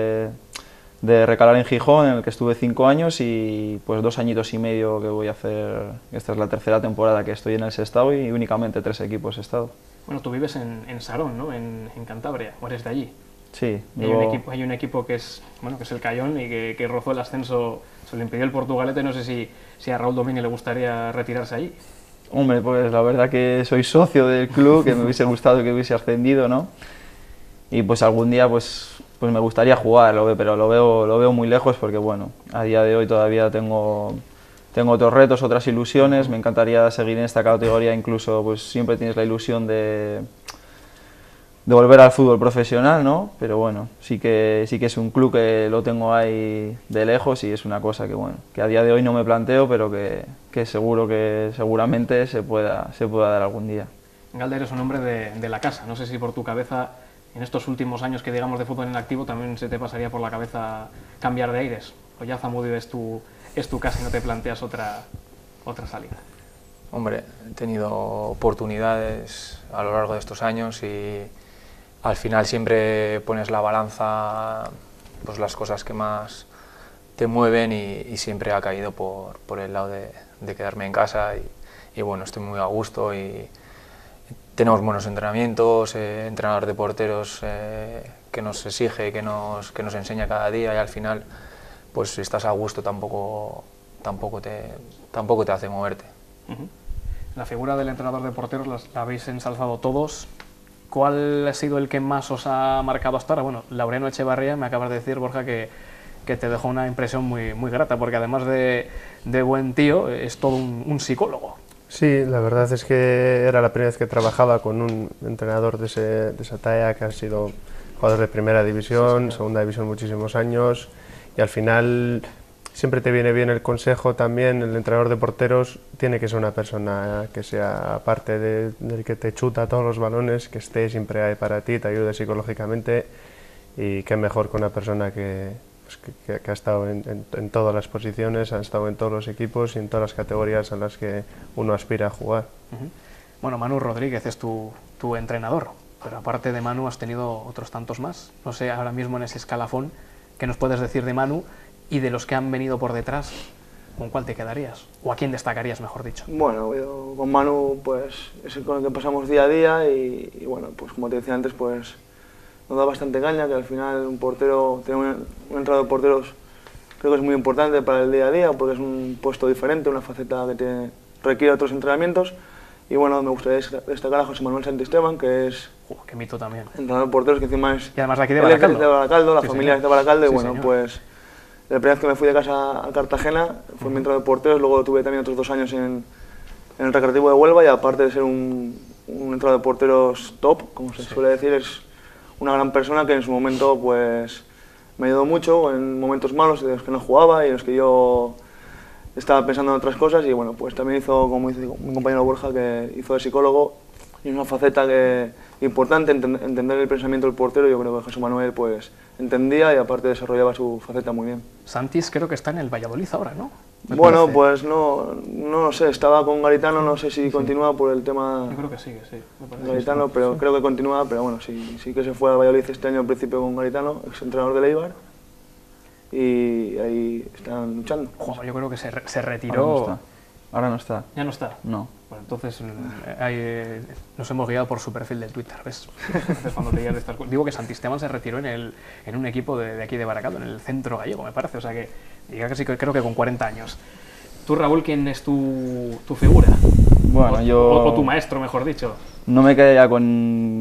de recalar en Gijón, en el que estuve 5 años y pues 2 añitos y medio que voy a hacer. Esta es la tercera temporada que estoy en el Sestao y únicamente 3 equipos he estado. Bueno, tú vives en Sarón, ¿no? En Cantabria, o eres de allí. Sí. Hay un equipo que es el Cayón y que rozó el ascenso, se le impidió el Portugalete. No sé si a Raúl Domínguez le gustaría retirarse allí. Hombre, pues la verdad que soy socio del club, que me hubiese gustado que hubiese ascendido, ¿no? Y pues algún día pues me gustaría jugar, pero lo veo muy lejos porque bueno, a día de hoy todavía tengo otros retos, otras ilusiones, me encantaría seguir en esta categoría, incluso pues siempre tienes la ilusión de volver al fútbol profesional, ¿no? Pero bueno, sí que es un club que lo tengo ahí de lejos y es una cosa que a día de hoy no me planteo, pero que seguramente se pueda dar algún día. Galder es un hombre de la casa, no sé si por tu cabeza en estos últimos años que digamos de fútbol en activo también se te pasaría por la cabeza cambiar de aires, o ya Zamudio es tu casa y no te planteas otra salida. Hombre, he tenido oportunidades a lo largo de estos años y al final siempre pones la balanza, pues las cosas que más te mueven y siempre ha caído por el lado de quedarme en casa y bueno, estoy muy a gusto y tenemos buenos entrenamientos, entrenador de porteros que nos exige, que nos enseña cada día y al final pues si estás a gusto tampoco te hace moverte. La figura del entrenador de porteros la habéis ensalzado todos. ¿Cuál ha sido el que más os ha marcado hasta ahora? Bueno, Laureano Echevarría, me acabas de decir, Borja, que te dejó una impresión muy, muy grata, porque además de buen tío, es todo un psicólogo. Sí, la verdad es que era la primera vez que trabajaba con un entrenador de esa talla, que ha sido jugador de primera división, segunda división muchísimos años, y al final siempre te viene bien el consejo también. El entrenador de porteros tiene que ser una persona que sea, aparte del que te chuta todos los balones, que esté siempre ahí para ti, te ayude psicológicamente, y qué mejor que una persona que ha estado en todas las posiciones, ha estado en todos los equipos y en todas las categorías a las que uno aspira a jugar. Bueno, Manu Rodríguez es tu entrenador, pero aparte de Manu has tenido otros tantos más. No sé, ahora mismo en ese escalafón, ¿qué nos puedes decir de Manu y de los que han venido por detrás? ¿Con cuál te quedarías? ¿O a quién destacarías, mejor dicho? Bueno, yo con Manu pues es con el que pasamos día a día y bueno, pues como te decía antes, pues nos da bastante caña, que al final un portero, tener un entrenador de porteros creo que es muy importante para el día a día, porque es un puesto diferente, una faceta que requiere otros entrenamientos. Y bueno, me gustaría destacar a José Manuel Santisteban, que es qué mito también. entrenador de porteros, que encima es... Y además de aquí de Baracaldo. La Sí, familia señor. es de Baracaldo, y Sí, bueno, señor. pues la primera vez que me fui de casa a Cartagena fue mi entrenador de porteros, luego tuve también otros 2 años en el Recreativo de Huelva, y aparte de ser un entrenador de porteros top, como se suele decir, es una gran persona que en su momento pues me ayudó mucho en momentos malos de los que no jugaba y en los que yo estaba pensando en otras cosas, y bueno, pues también hizo, como dice mi compañero Borja, que hizo de psicólogo, y es una faceta importante, entender el pensamiento del portero. Yo creo que José Manuel pues entendía y aparte desarrollaba su faceta muy bien. Santis creo que está en el Valladolid ahora, ¿no? Bueno, parece. pues no lo sé, estaba con Garitano, no sé si continúa por el tema Yo creo que sí, me parece. Garitano, pero creo que continúa, pero bueno, sí que se fue al Valladolid este año al principio con Garitano, ex entrenador de Eibar, y ahí están luchando. Joder, yo creo que se retiró. Ahora no está. ¿Ya no está? No. Bueno, entonces nos hemos guiado por su perfil del Twitter, ¿ves? Entonces, cuando te guías de estas cosas. Digo que Santisteban se retiró en un equipo de aquí de Baracaldo, en el centro gallego, me parece. O sea que diga que sí, creo que con 40 años. Tú, Raúl, ¿quién es tu figura? Bueno, o tu maestro, mejor dicho. No me quedaría con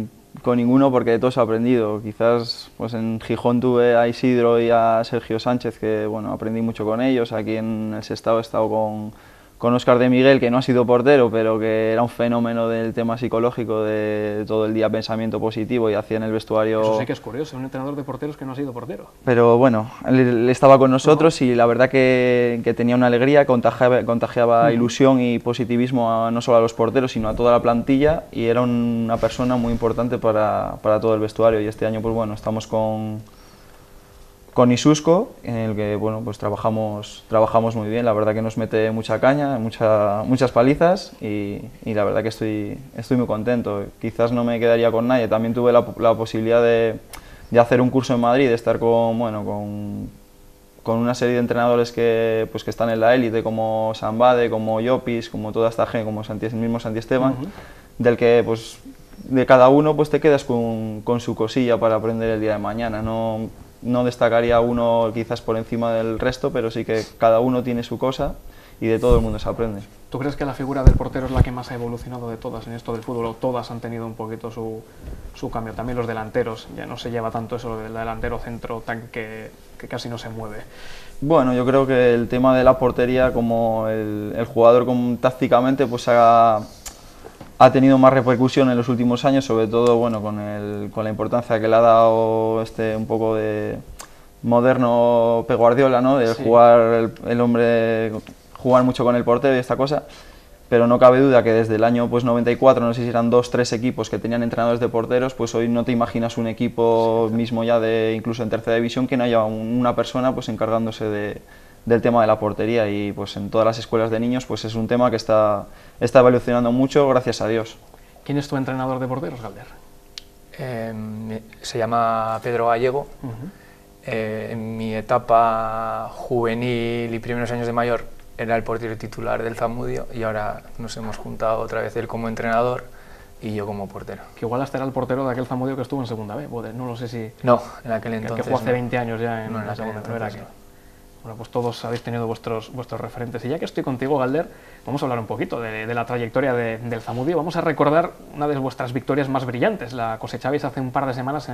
con ninguno porque de todos he aprendido. Quizás pues en Gijón tuve a Isidro y a Sergio Sánchez, que bueno, aprendí mucho con ellos. Aquí en el Sestao he estado con Óscar de Miguel, que no ha sido portero, pero que era un fenómeno del tema psicológico, de todo el día pensamiento positivo, y hacía en el vestuario... Eso sí que es curioso, un entrenador de porteros que no ha sido portero. Pero bueno, él estaba con nosotros y la verdad que tenía una alegría, contagiaba ilusión y positivismo no solo a los porteros, sino a toda la plantilla, y era una persona muy importante para todo el vestuario. Y este año pues bueno, estamos con Isusco, en el que bueno, pues trabajamos muy bien. La verdad que nos mete mucha caña, muchas palizas, y la verdad que estoy muy contento. Quizás no me quedaría con nadie. También tuve la posibilidad de hacer un curso en Madrid, de estar con una serie de entrenadores que están en la élite, como Sambade, como Llopis, como toda esta gente, como el mismo Santi Esteban, del que pues de cada uno pues te quedas con su cosilla para aprender el día de mañana. No destacaría uno quizás por encima del resto, pero sí que cada uno tiene su cosa y de todo el mundo se aprende. ¿Tú crees que la figura del portero es la que más ha evolucionado de todas en esto del fútbol, o todas han tenido un poquito su cambio? También los delanteros, ya no se lleva tanto eso del delantero centro que casi no se mueve. Bueno, yo creo que el tema de la portería, como el jugador tácticamente pues ha tenido más repercusión en los últimos años, sobre todo bueno, con la importancia que le ha dado un poco de moderno Pep Guardiola, ¿no? De jugar el hombre, jugar mucho con el portero y esta cosa. Pero no cabe duda que desde el año 94, no sé si eran 2 o 3 equipos que tenían entrenadores de porteros, pues hoy no te imaginas un equipo mismo ya incluso en tercera división que no haya una persona pues encargándose del tema de la portería, y pues en todas las escuelas de niños pues es un tema que está evolucionando mucho, gracias a Dios. ¿Quién es tu entrenador de porteros, Galder? Se llama Pedro Gallego. En mi etapa juvenil y primeros años de mayor era el portero titular del Zamudio, y ahora nos hemos juntado otra vez él como entrenador y yo como portero. Que igual hasta era el portero de aquel Zamudio que estuvo en segunda B, no lo sé si... No, en aquel entonces... Que jugó hace 20 años ya en la segunda B, no era aquel. Bueno, pues todos habéis tenido vuestros referentes. Y ya que estoy contigo, Galder, vamos a hablar un poquito de la trayectoria del Zamudio. Vamos a recordar una de vuestras victorias más brillantes. La cosechabais hace un par de semanas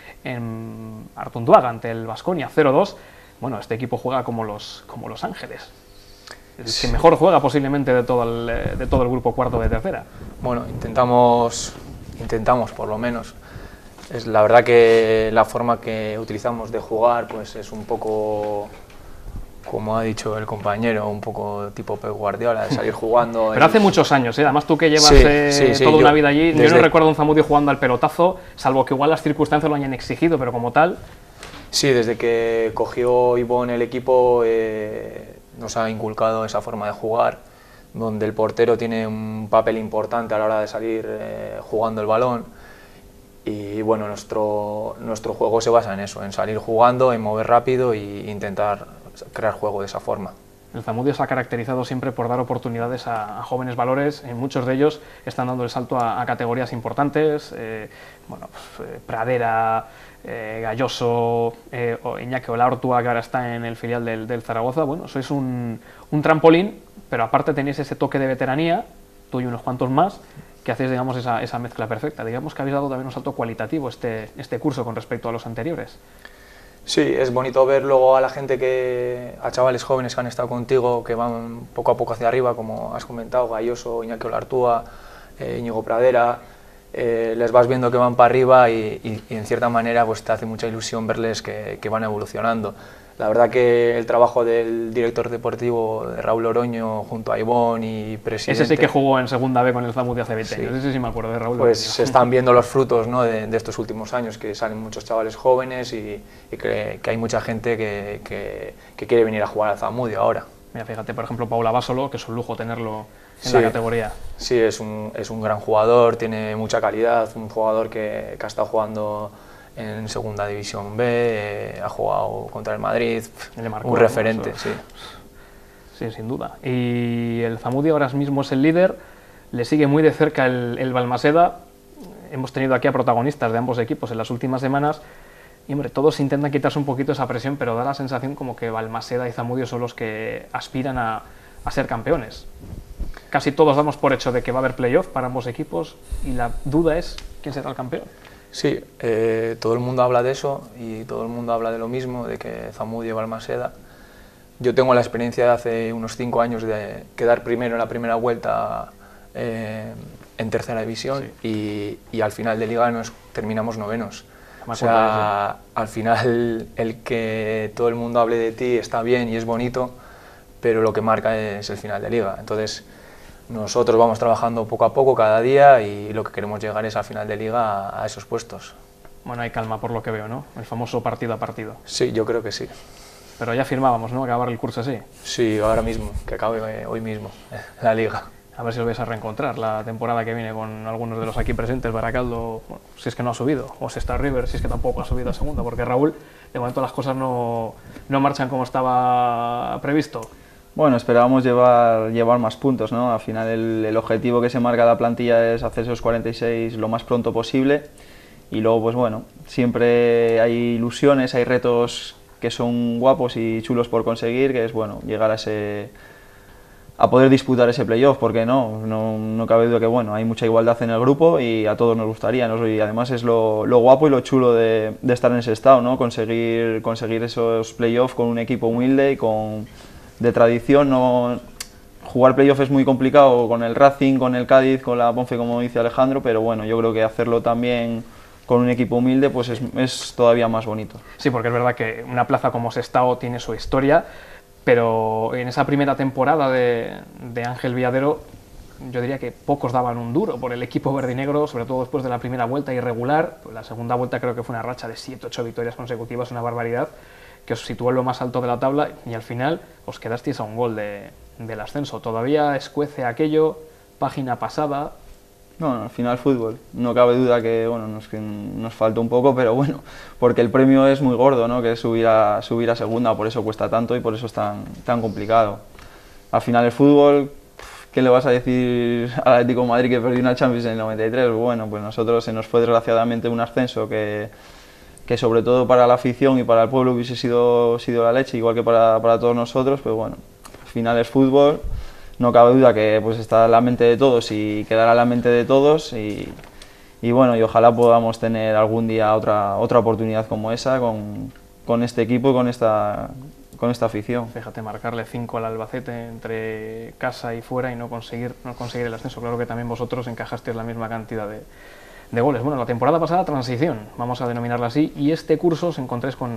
en Artunduaga, ante el Baskonia, 0-2. Bueno, este equipo juega como los Ángeles. El que mejor juega posiblemente de todo el grupo cuarto de tercera. Bueno, intentamos por lo menos. Es la verdad que la forma que utilizamos de jugar pues es un poco, como ha dicho el compañero, un poco tipo Pep Guardiola, de salir jugando. Pero hace muchos años, además tú que llevas toda una vida allí, yo no recuerdo un Zamudio jugando al pelotazo, salvo que igual las circunstancias lo hayan exigido, pero como tal... Sí, desde que cogió Ivonne el equipo nos ha inculcado esa forma de jugar, donde el portero tiene un papel importante a la hora de salir jugando el balón. Y bueno, nuestro juego se basa en eso, en salir jugando, en mover rápido e intentar crear juego de esa forma. El Zamudio se ha caracterizado siempre por dar oportunidades a jóvenes valores. Muchos de ellos están dando el salto a categorías importantes. Pradera, Galloso, Iñaki Olaortua, que ahora está en el filial del Zaragoza. Bueno, sois un trampolín, pero aparte tenéis ese toque de veteranía, tú y unos cuantos más, que hacéis, digamos, esa mezcla perfecta. Digamos que habéis dado también un salto cualitativo este curso con respecto a los anteriores. Sí, es bonito ver luego a la gente, a chavales jóvenes que han estado contigo, que van poco a poco hacia arriba, como has comentado, Galloso, Iñaki Olaortua, Íñigo Pradera. Les vas viendo que van para arriba y en cierta manera pues te hace mucha ilusión verles que van evolucionando. La verdad que el trabajo del director deportivo de Raúl Oroño junto a Ivonne y presidente... Ese sí que jugó en segunda B con el Zamudio hace 20 años, ese sí me acuerdo de Raúl Pues Oroño. Se están viendo los frutos, ¿no? de estos últimos años, que salen muchos chavales jóvenes y que hay mucha gente que quiere venir a jugar al Zamudio ahora. Mira, fíjate, por ejemplo, Paula Basolo, que es un lujo tenerlo en la categoría. Sí, es un gran jugador, tiene mucha calidad, un jugador que ha estado jugando en segunda división B, ha jugado contra el Madrid, un referente, sí. Sí, sin duda. Y el Zamudio ahora mismo es el líder, le sigue muy de cerca el Balmaseda. Hemos tenido aquí a protagonistas de ambos equipos en las últimas semanas y, hombre, todos intentan quitarse un poquito esa presión, pero da la sensación como que Balmaseda y Zamudio son los que aspiran a ser campeones. Casi todos damos por hecho de que va a haber playoff para ambos equipos y la duda es quién será el campeón. Sí, todo el mundo habla de eso y todo el mundo habla de lo mismo, de que Zamudio y Balmaseda. Yo tengo la experiencia de hace unos 5 años de quedar primero en la primera vuelta en tercera división, sí. y al final de liga terminamos novenos. O sea, al final el que todo el mundo hable de ti está bien y es bonito, pero lo que marca es el final de liga. Entonces nosotros vamos trabajando poco a poco cada día y lo que queremos llegar es al final de liga a esos puestos. Bueno, hay calma por lo que veo, ¿no? El famoso partido a partido. Sí, yo creo que sí. Pero ya firmábamos, ¿no? Acabar el curso así. Sí, ahora mismo, que acabe hoy mismo la liga. A ver si os vais a reencontrar la temporada que viene con algunos de los aquí presentes. Baracaldo, bueno, si es que no ha subido, o Star River, si es que tampoco ha subido a segunda, porque Raúl, de momento las cosas no marchan como estaba previsto. Bueno, esperábamos llevar más puntos, ¿no? Al final el objetivo que se marca la plantilla es hacer esos 46 lo más pronto posible, y luego pues bueno, siempre hay ilusiones, hay retos que son guapos y chulos por conseguir, que es bueno, llegar a poder disputar ese playoff, porque no cabe duda que bueno, hay mucha igualdad en el grupo y a todos nos gustaría, ¿no? Y además es lo guapo y lo chulo de estar en ese estado, ¿no? Conseguir esos playoffs con un equipo humilde y de tradición. No, jugar playoff es muy complicado con el Racing, con el Cádiz, con la Ponfe, como dice Alejandro, pero bueno, yo creo que hacerlo también con un equipo humilde pues es todavía más bonito. Sí, porque es verdad que una plaza como Sestao tiene su historia, pero en esa primera temporada de Ángel Villadero yo diría que pocos daban un duro por el equipo verdinegro, sobre todo después de la primera vuelta irregular. La segunda vuelta creo que fue una racha de 7-8 victorias consecutivas, una barbaridad, que os situó en lo más alto de la tabla y al final os quedasteis a un gol del ascenso. Todavía escuece aquello, página pasada. No, al final fútbol, no cabe duda que bueno, nos falta un poco, pero bueno, porque el premio es muy gordo, ¿no? Que es subir a segunda, por eso cuesta tanto y por eso es tan complicado. Al final el fútbol, ¿qué le vas a decir al Atlético de Madrid que perdió una Champions en el 93? Bueno, pues nosotros se nos fue desgraciadamente un ascenso que sobre todo para la afición y para el pueblo hubiese sido la leche, igual que para todos nosotros, pero bueno, al final es fútbol. No cabe duda que pues está en la mente de todos y quedará en la mente de todos y bueno, y ojalá podamos tener algún día otra oportunidad como esa con este equipo y con esta afición. Fíjate, marcarle 5 al Albacete entre casa y fuera y no conseguir el ascenso. Claro que también vosotros encajasteis la misma cantidad de goles. Bueno, la temporada pasada transición, vamos a denominarla así, y este curso os encontréis con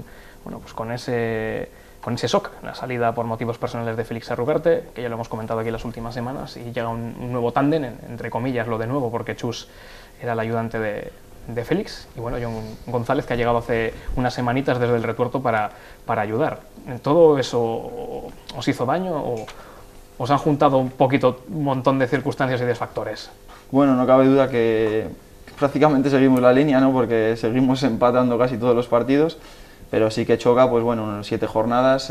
ese shock, la salida por motivos personales de Félix Arrugarte, que ya lo hemos comentado aquí las últimas semanas, y llega un nuevo tándem, entre comillas lo de nuevo, porque Chus era el ayudante de Félix, y bueno, John González, que ha llegado hace unas semanitas desde el Retuerto para ayudar. ¿Todo eso os hizo daño o os han juntado un montón de circunstancias y de factores? Bueno, no cabe duda que prácticamente seguimos la línea, ¿no? Porque seguimos empatando casi todos los partidos. Pero sí que choca, pues bueno, 7 jornadas,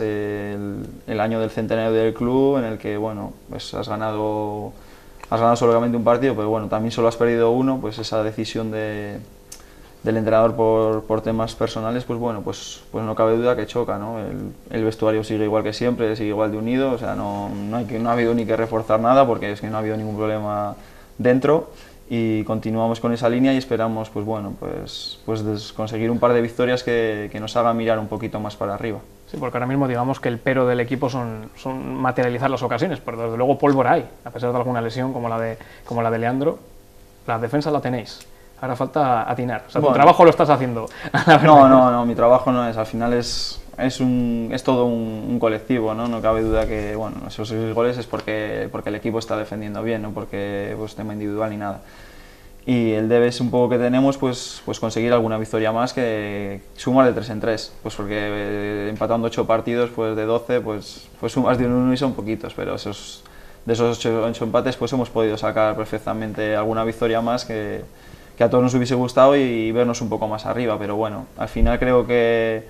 el año del centenario del club, en el que bueno, pues has ganado solamente un partido, pero bueno, también solo has perdido uno, pues esa decisión del entrenador por temas personales, pues bueno, pues no cabe duda que choca, ¿no? El vestuario sigue igual que siempre, sigue igual de unido, o sea, no ha habido ni que reforzar nada, porque es que no ha habido ningún problema dentro. Y continuamos con esa línea y esperamos pues bueno, pues conseguir un par de victorias que nos hagan mirar un poquito más para arriba. Sí, porque ahora mismo digamos que el pero del equipo son materializar las ocasiones, pero desde luego pólvora hay, a pesar de alguna lesión como la de Leandro. La defensa la tenéis, ahora falta atinar. O sea, bueno, tu trabajo lo estás haciendo. No, mi trabajo no es, al final es todo un colectivo, ¿no? No cabe duda que bueno, esos 6 goles es porque el equipo está defendiendo bien, no porque pues tema individual ni nada. Y el debe es un poco que tenemos pues conseguir alguna victoria más, que sumar de 3 en 3, pues porque empatando 8 partidos pues de 12 pues sumas de 1 y son poquitos, pero de esos 8 empates pues hemos podido sacar perfectamente alguna victoria más que a todos nos hubiese gustado y vernos un poco más arriba, pero bueno, al final creo que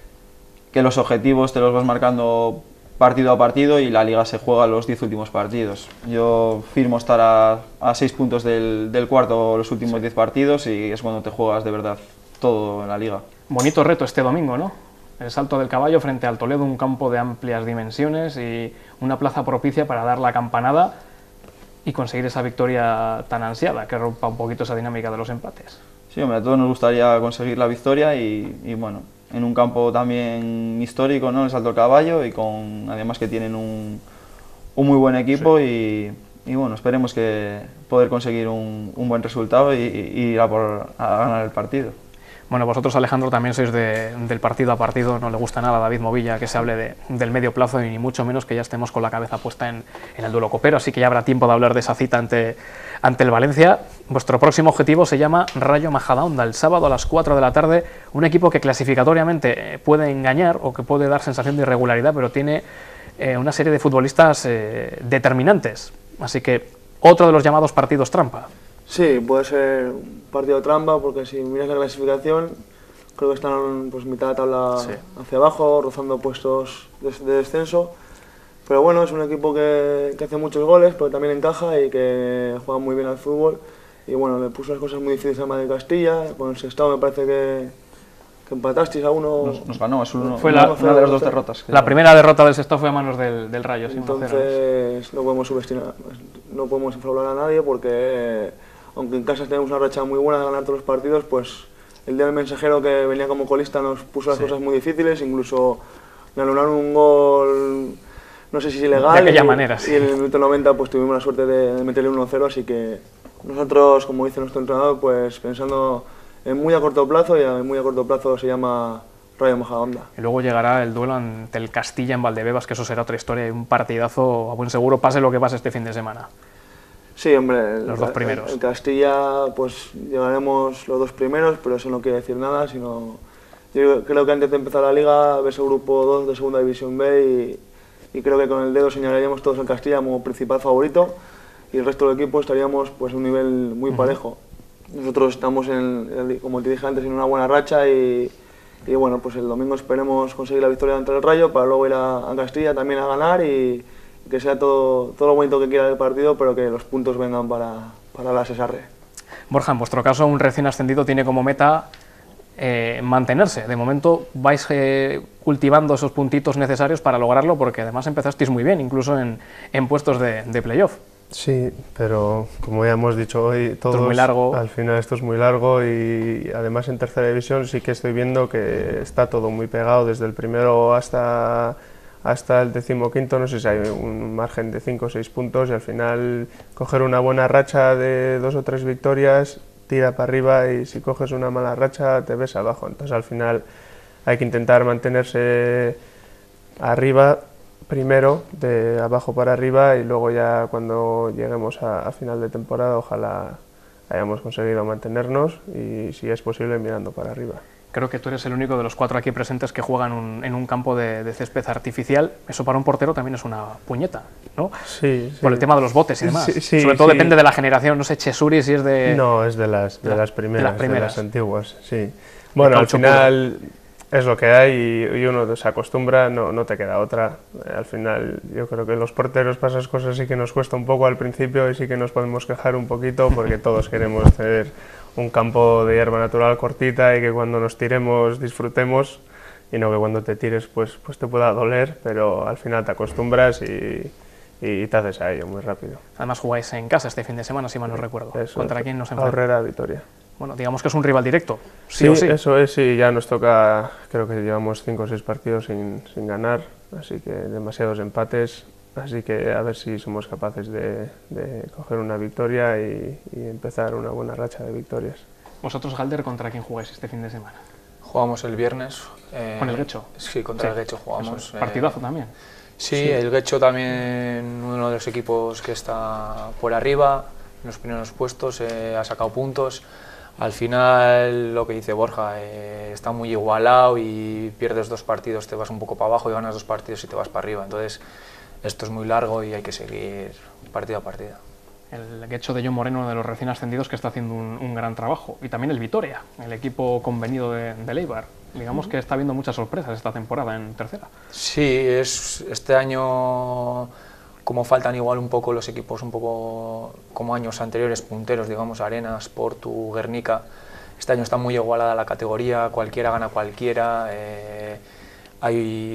los objetivos te los vas marcando partido a partido y la liga se juega los 10 últimos partidos. Yo firmo estar a 6 puntos del cuarto los últimos 10 partidos y es cuando te juegas de verdad todo en la liga. Bonito reto este domingo, ¿no? El salto del caballo frente al Toledo, un campo de amplias dimensiones y una plaza propicia para dar la campanada y conseguir esa victoria tan ansiada que rompa un poquito esa dinámica de los empates. Sí, hombre, a todos nos gustaría conseguir la victoria y bueno, en un campo también histórico, ¿no? El Salto del Caballo, y además que tienen un muy buen equipo, sí. Y bueno, esperemos que poder conseguir un buen resultado y ir a ganar el partido. Bueno, vosotros, Alejandro, también sois del partido a partido, no le gusta nada a David Movilla que se hable del medio plazo y ni mucho menos que ya estemos con la cabeza puesta en el duelo copero, así que ya habrá tiempo de hablar de esa cita ante el Valencia. Vuestro próximo objetivo se llama Rayo Majadahonda, el sábado a las 4 de la tarde, un equipo que clasificatoriamente puede engañar o que puede dar sensación de irregularidad, pero tiene una serie de futbolistas determinantes, así que otro de los llamados partidos trampa. Sí, puede ser un partido trampa porque si miras la clasificación creo que están pues mitad de la tabla, sí, hacia abajo, rozando puestos de descenso, pero bueno, es un equipo que hace muchos goles pero también encaja y que juega muy bien al fútbol y bueno, le puso las cosas muy difíciles a Madrid Castilla. Con el Sestao me parece que empatasteis a uno. Nos ganó, es una de las dos derrotas. La primera derrota del Sestao fue a manos del Rayo. Entonces no podemos subestimar, no podemos infravalorar a nadie porque aunque en casa tenemos una racha muy buena de ganar todos los partidos, pues el día del Mensajero, que venía como colista, nos puso las cosas muy difíciles, incluso me anularon un gol, no sé si es ilegal, de aquella manera, sí. Y en el minuto 90 pues tuvimos la suerte de meterle 1-0, así que nosotros, como dice nuestro entrenador, pues pensando en muy a corto plazo, y en muy a corto plazo se llama Rayo Majadahonda. Y luego llegará el duelo ante el Castilla en Valdebebas, que eso será otra historia y un partidazo a buen seguro, pase lo que pase este fin de semana. Sí, hombre, los dos primeros. En Castilla pues llegaremos los dos primeros, pero eso no quiere decir nada, sino yo creo que antes de empezar la liga ves el grupo 2 de Segunda División B y creo que con el dedo señalaríamos todos en Castilla como principal favorito y el resto del equipo estaríamos pues en un nivel muy parejo. Nosotros estamos, como te dije antes, en una buena racha y bueno, pues el domingo esperemos conseguir la victoria ante el Rayo para luego ir a Castilla también a ganar y que sea todo lo bonito que quiera el partido, pero que los puntos vengan para la Cesarre. Borja, en vuestro caso, un recién ascendido tiene como meta mantenerse. De momento vais cultivando esos puntitos necesarios para lograrlo, porque además empezasteis muy bien, incluso en puestos de playoff. Sí, pero como ya hemos dicho hoy, todos, esto es muy largo. Al final esto es muy largo y además en tercera división sí que estoy viendo que está todo muy pegado, desde el primero hasta el 15º, no sé si hay un margen de 5 o 6 puntos y al final coger una buena racha de 2 o 3 victorias tira para arriba y si coges una mala racha te ves abajo, entonces al final hay que intentar mantenerse arriba primero, de abajo para arriba y luego ya cuando lleguemos a final de temporada ojalá hayamos conseguido mantenernos y si es posible mirando para arriba. Creo que tú eres el único de los 4 aquí presentes que juegan en un campo de césped artificial. Eso para un portero también es una puñeta, ¿no? Sí, sí. Por el tema de los botes y demás. Sí, sobre todo depende de la generación, no sé, Chesuri si es de... No, es de las primeras, de las antiguas, sí. Bueno, al final es lo que hay y uno se acostumbra, no te queda otra. Al final yo creo que los porteros para esas cosas sí que nos cuesta un poco al principio y sí que nos podemos quejar un poquito porque todos queremos tener un campo de hierba natural cortita y que cuando nos tiremos disfrutemos y no que cuando te tires pues te pueda doler, pero al final te acostumbras y te haces a ello muy rápido. Además jugáis en casa este fin de semana, si mal no recuerdo. Eso, ¿contra quién nos enfrentamos? Aurrera Vitoria. Bueno, digamos que es un rival directo, sí o sí. Eso es, sí, ya nos toca, creo que llevamos 5 o 6 partidos sin ganar, así que demasiados empates, así que a ver si somos capaces de coger una victoria y empezar una buena racha de victorias. ¿Vosotros, Galder, contra quién jugáis este fin de semana? Jugamos el viernes. ¿Con el Guecho? Sí, contra el Guecho jugamos. Partidazo también. Sí, el Guecho también, uno de los equipos que está por arriba, en los primeros puestos, ha sacado puntos. Al final, lo que dice Borja, está muy igualado y pierdes 2 partidos, te vas un poco para abajo y ganas 2 partidos y te vas para arriba. Entonces, esto es muy largo y hay que seguir partido a partido. El Guecho de John Moreno, uno de los recién ascendidos, que está haciendo un gran trabajo. Y también el Vitoria, el equipo convenido de Leibar. Digamos que está habiendo muchas sorpresas esta temporada en tercera. Sí, este año, como faltan igual un poco los equipos, un poco como años anteriores, punteros, digamos, Arenas, Portu, Guernica. Este año está muy igualada la categoría, cualquiera gana cualquiera. Hay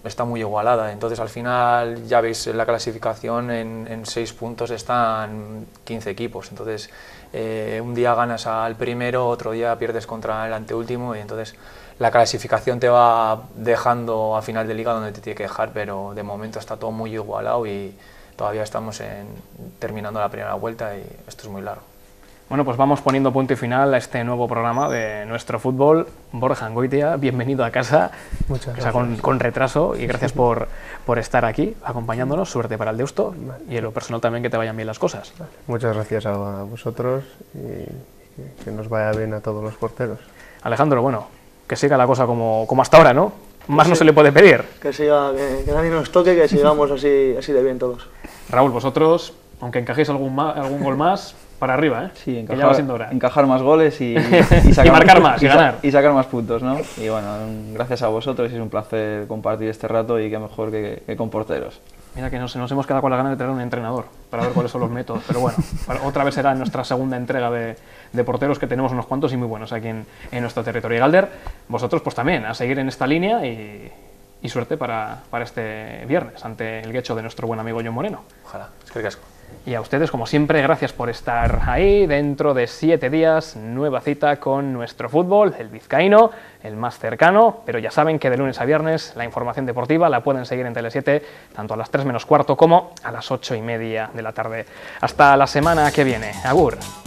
está muy igualada, entonces al final ya veis la clasificación, en 6 puntos están 15 equipos, entonces un día ganas al primero, otro día pierdes contra el anteúltimo y entonces la clasificación te va dejando a final de liga donde te tiene que dejar, pero de momento está todo muy igualado y todavía estamos terminando la primera vuelta y esto es muy largo. Bueno, pues vamos poniendo punto y final a este nuevo programa de Nuestro Fútbol. Borja Angoitia, bienvenido a casa. Muchas gracias. O sea, con retraso, y gracias por estar aquí acompañándonos. Suerte para el Deusto y en lo personal también que te vayan bien las cosas. Muchas gracias a vosotros y que nos vaya bien a todos los porteros. Alejandro, bueno, que siga la cosa como hasta ahora, ¿no? Más no se le puede pedir. Que siga, que nadie nos toque, que sigamos así de bien todos. Raúl, vosotros, aunque encajéis algún gol más, para arriba, ¿eh? Sí, que ya va siendo hora. Encajar más goles y y marcar más y ganar. Y sacar más puntos, ¿no? Y bueno, gracias a vosotros y es un placer compartir este rato y qué mejor que con porteros. Mira que nos hemos quedado con la ganas de traer un entrenador para ver cuáles son los métodos, pero bueno, otra vez será nuestra segunda entrega de porteros, que tenemos unos cuantos y muy buenos aquí en nuestro territorio. Y Galder, vosotros pues también a seguir en esta línea y suerte para este viernes ante el Guecho de nuestro buen amigo Jon Moreno. Ojalá, es que casco. Y a ustedes, como siempre, gracias por estar ahí. Dentro de 7 días, nueva cita con Nuestro Fútbol, el vizcaíno, el más cercano, pero ya saben que de lunes a viernes la información deportiva la pueden seguir en Tele7, tanto a las 3 menos cuarto como a las 8:30 de la tarde. Hasta la semana que viene. Agur.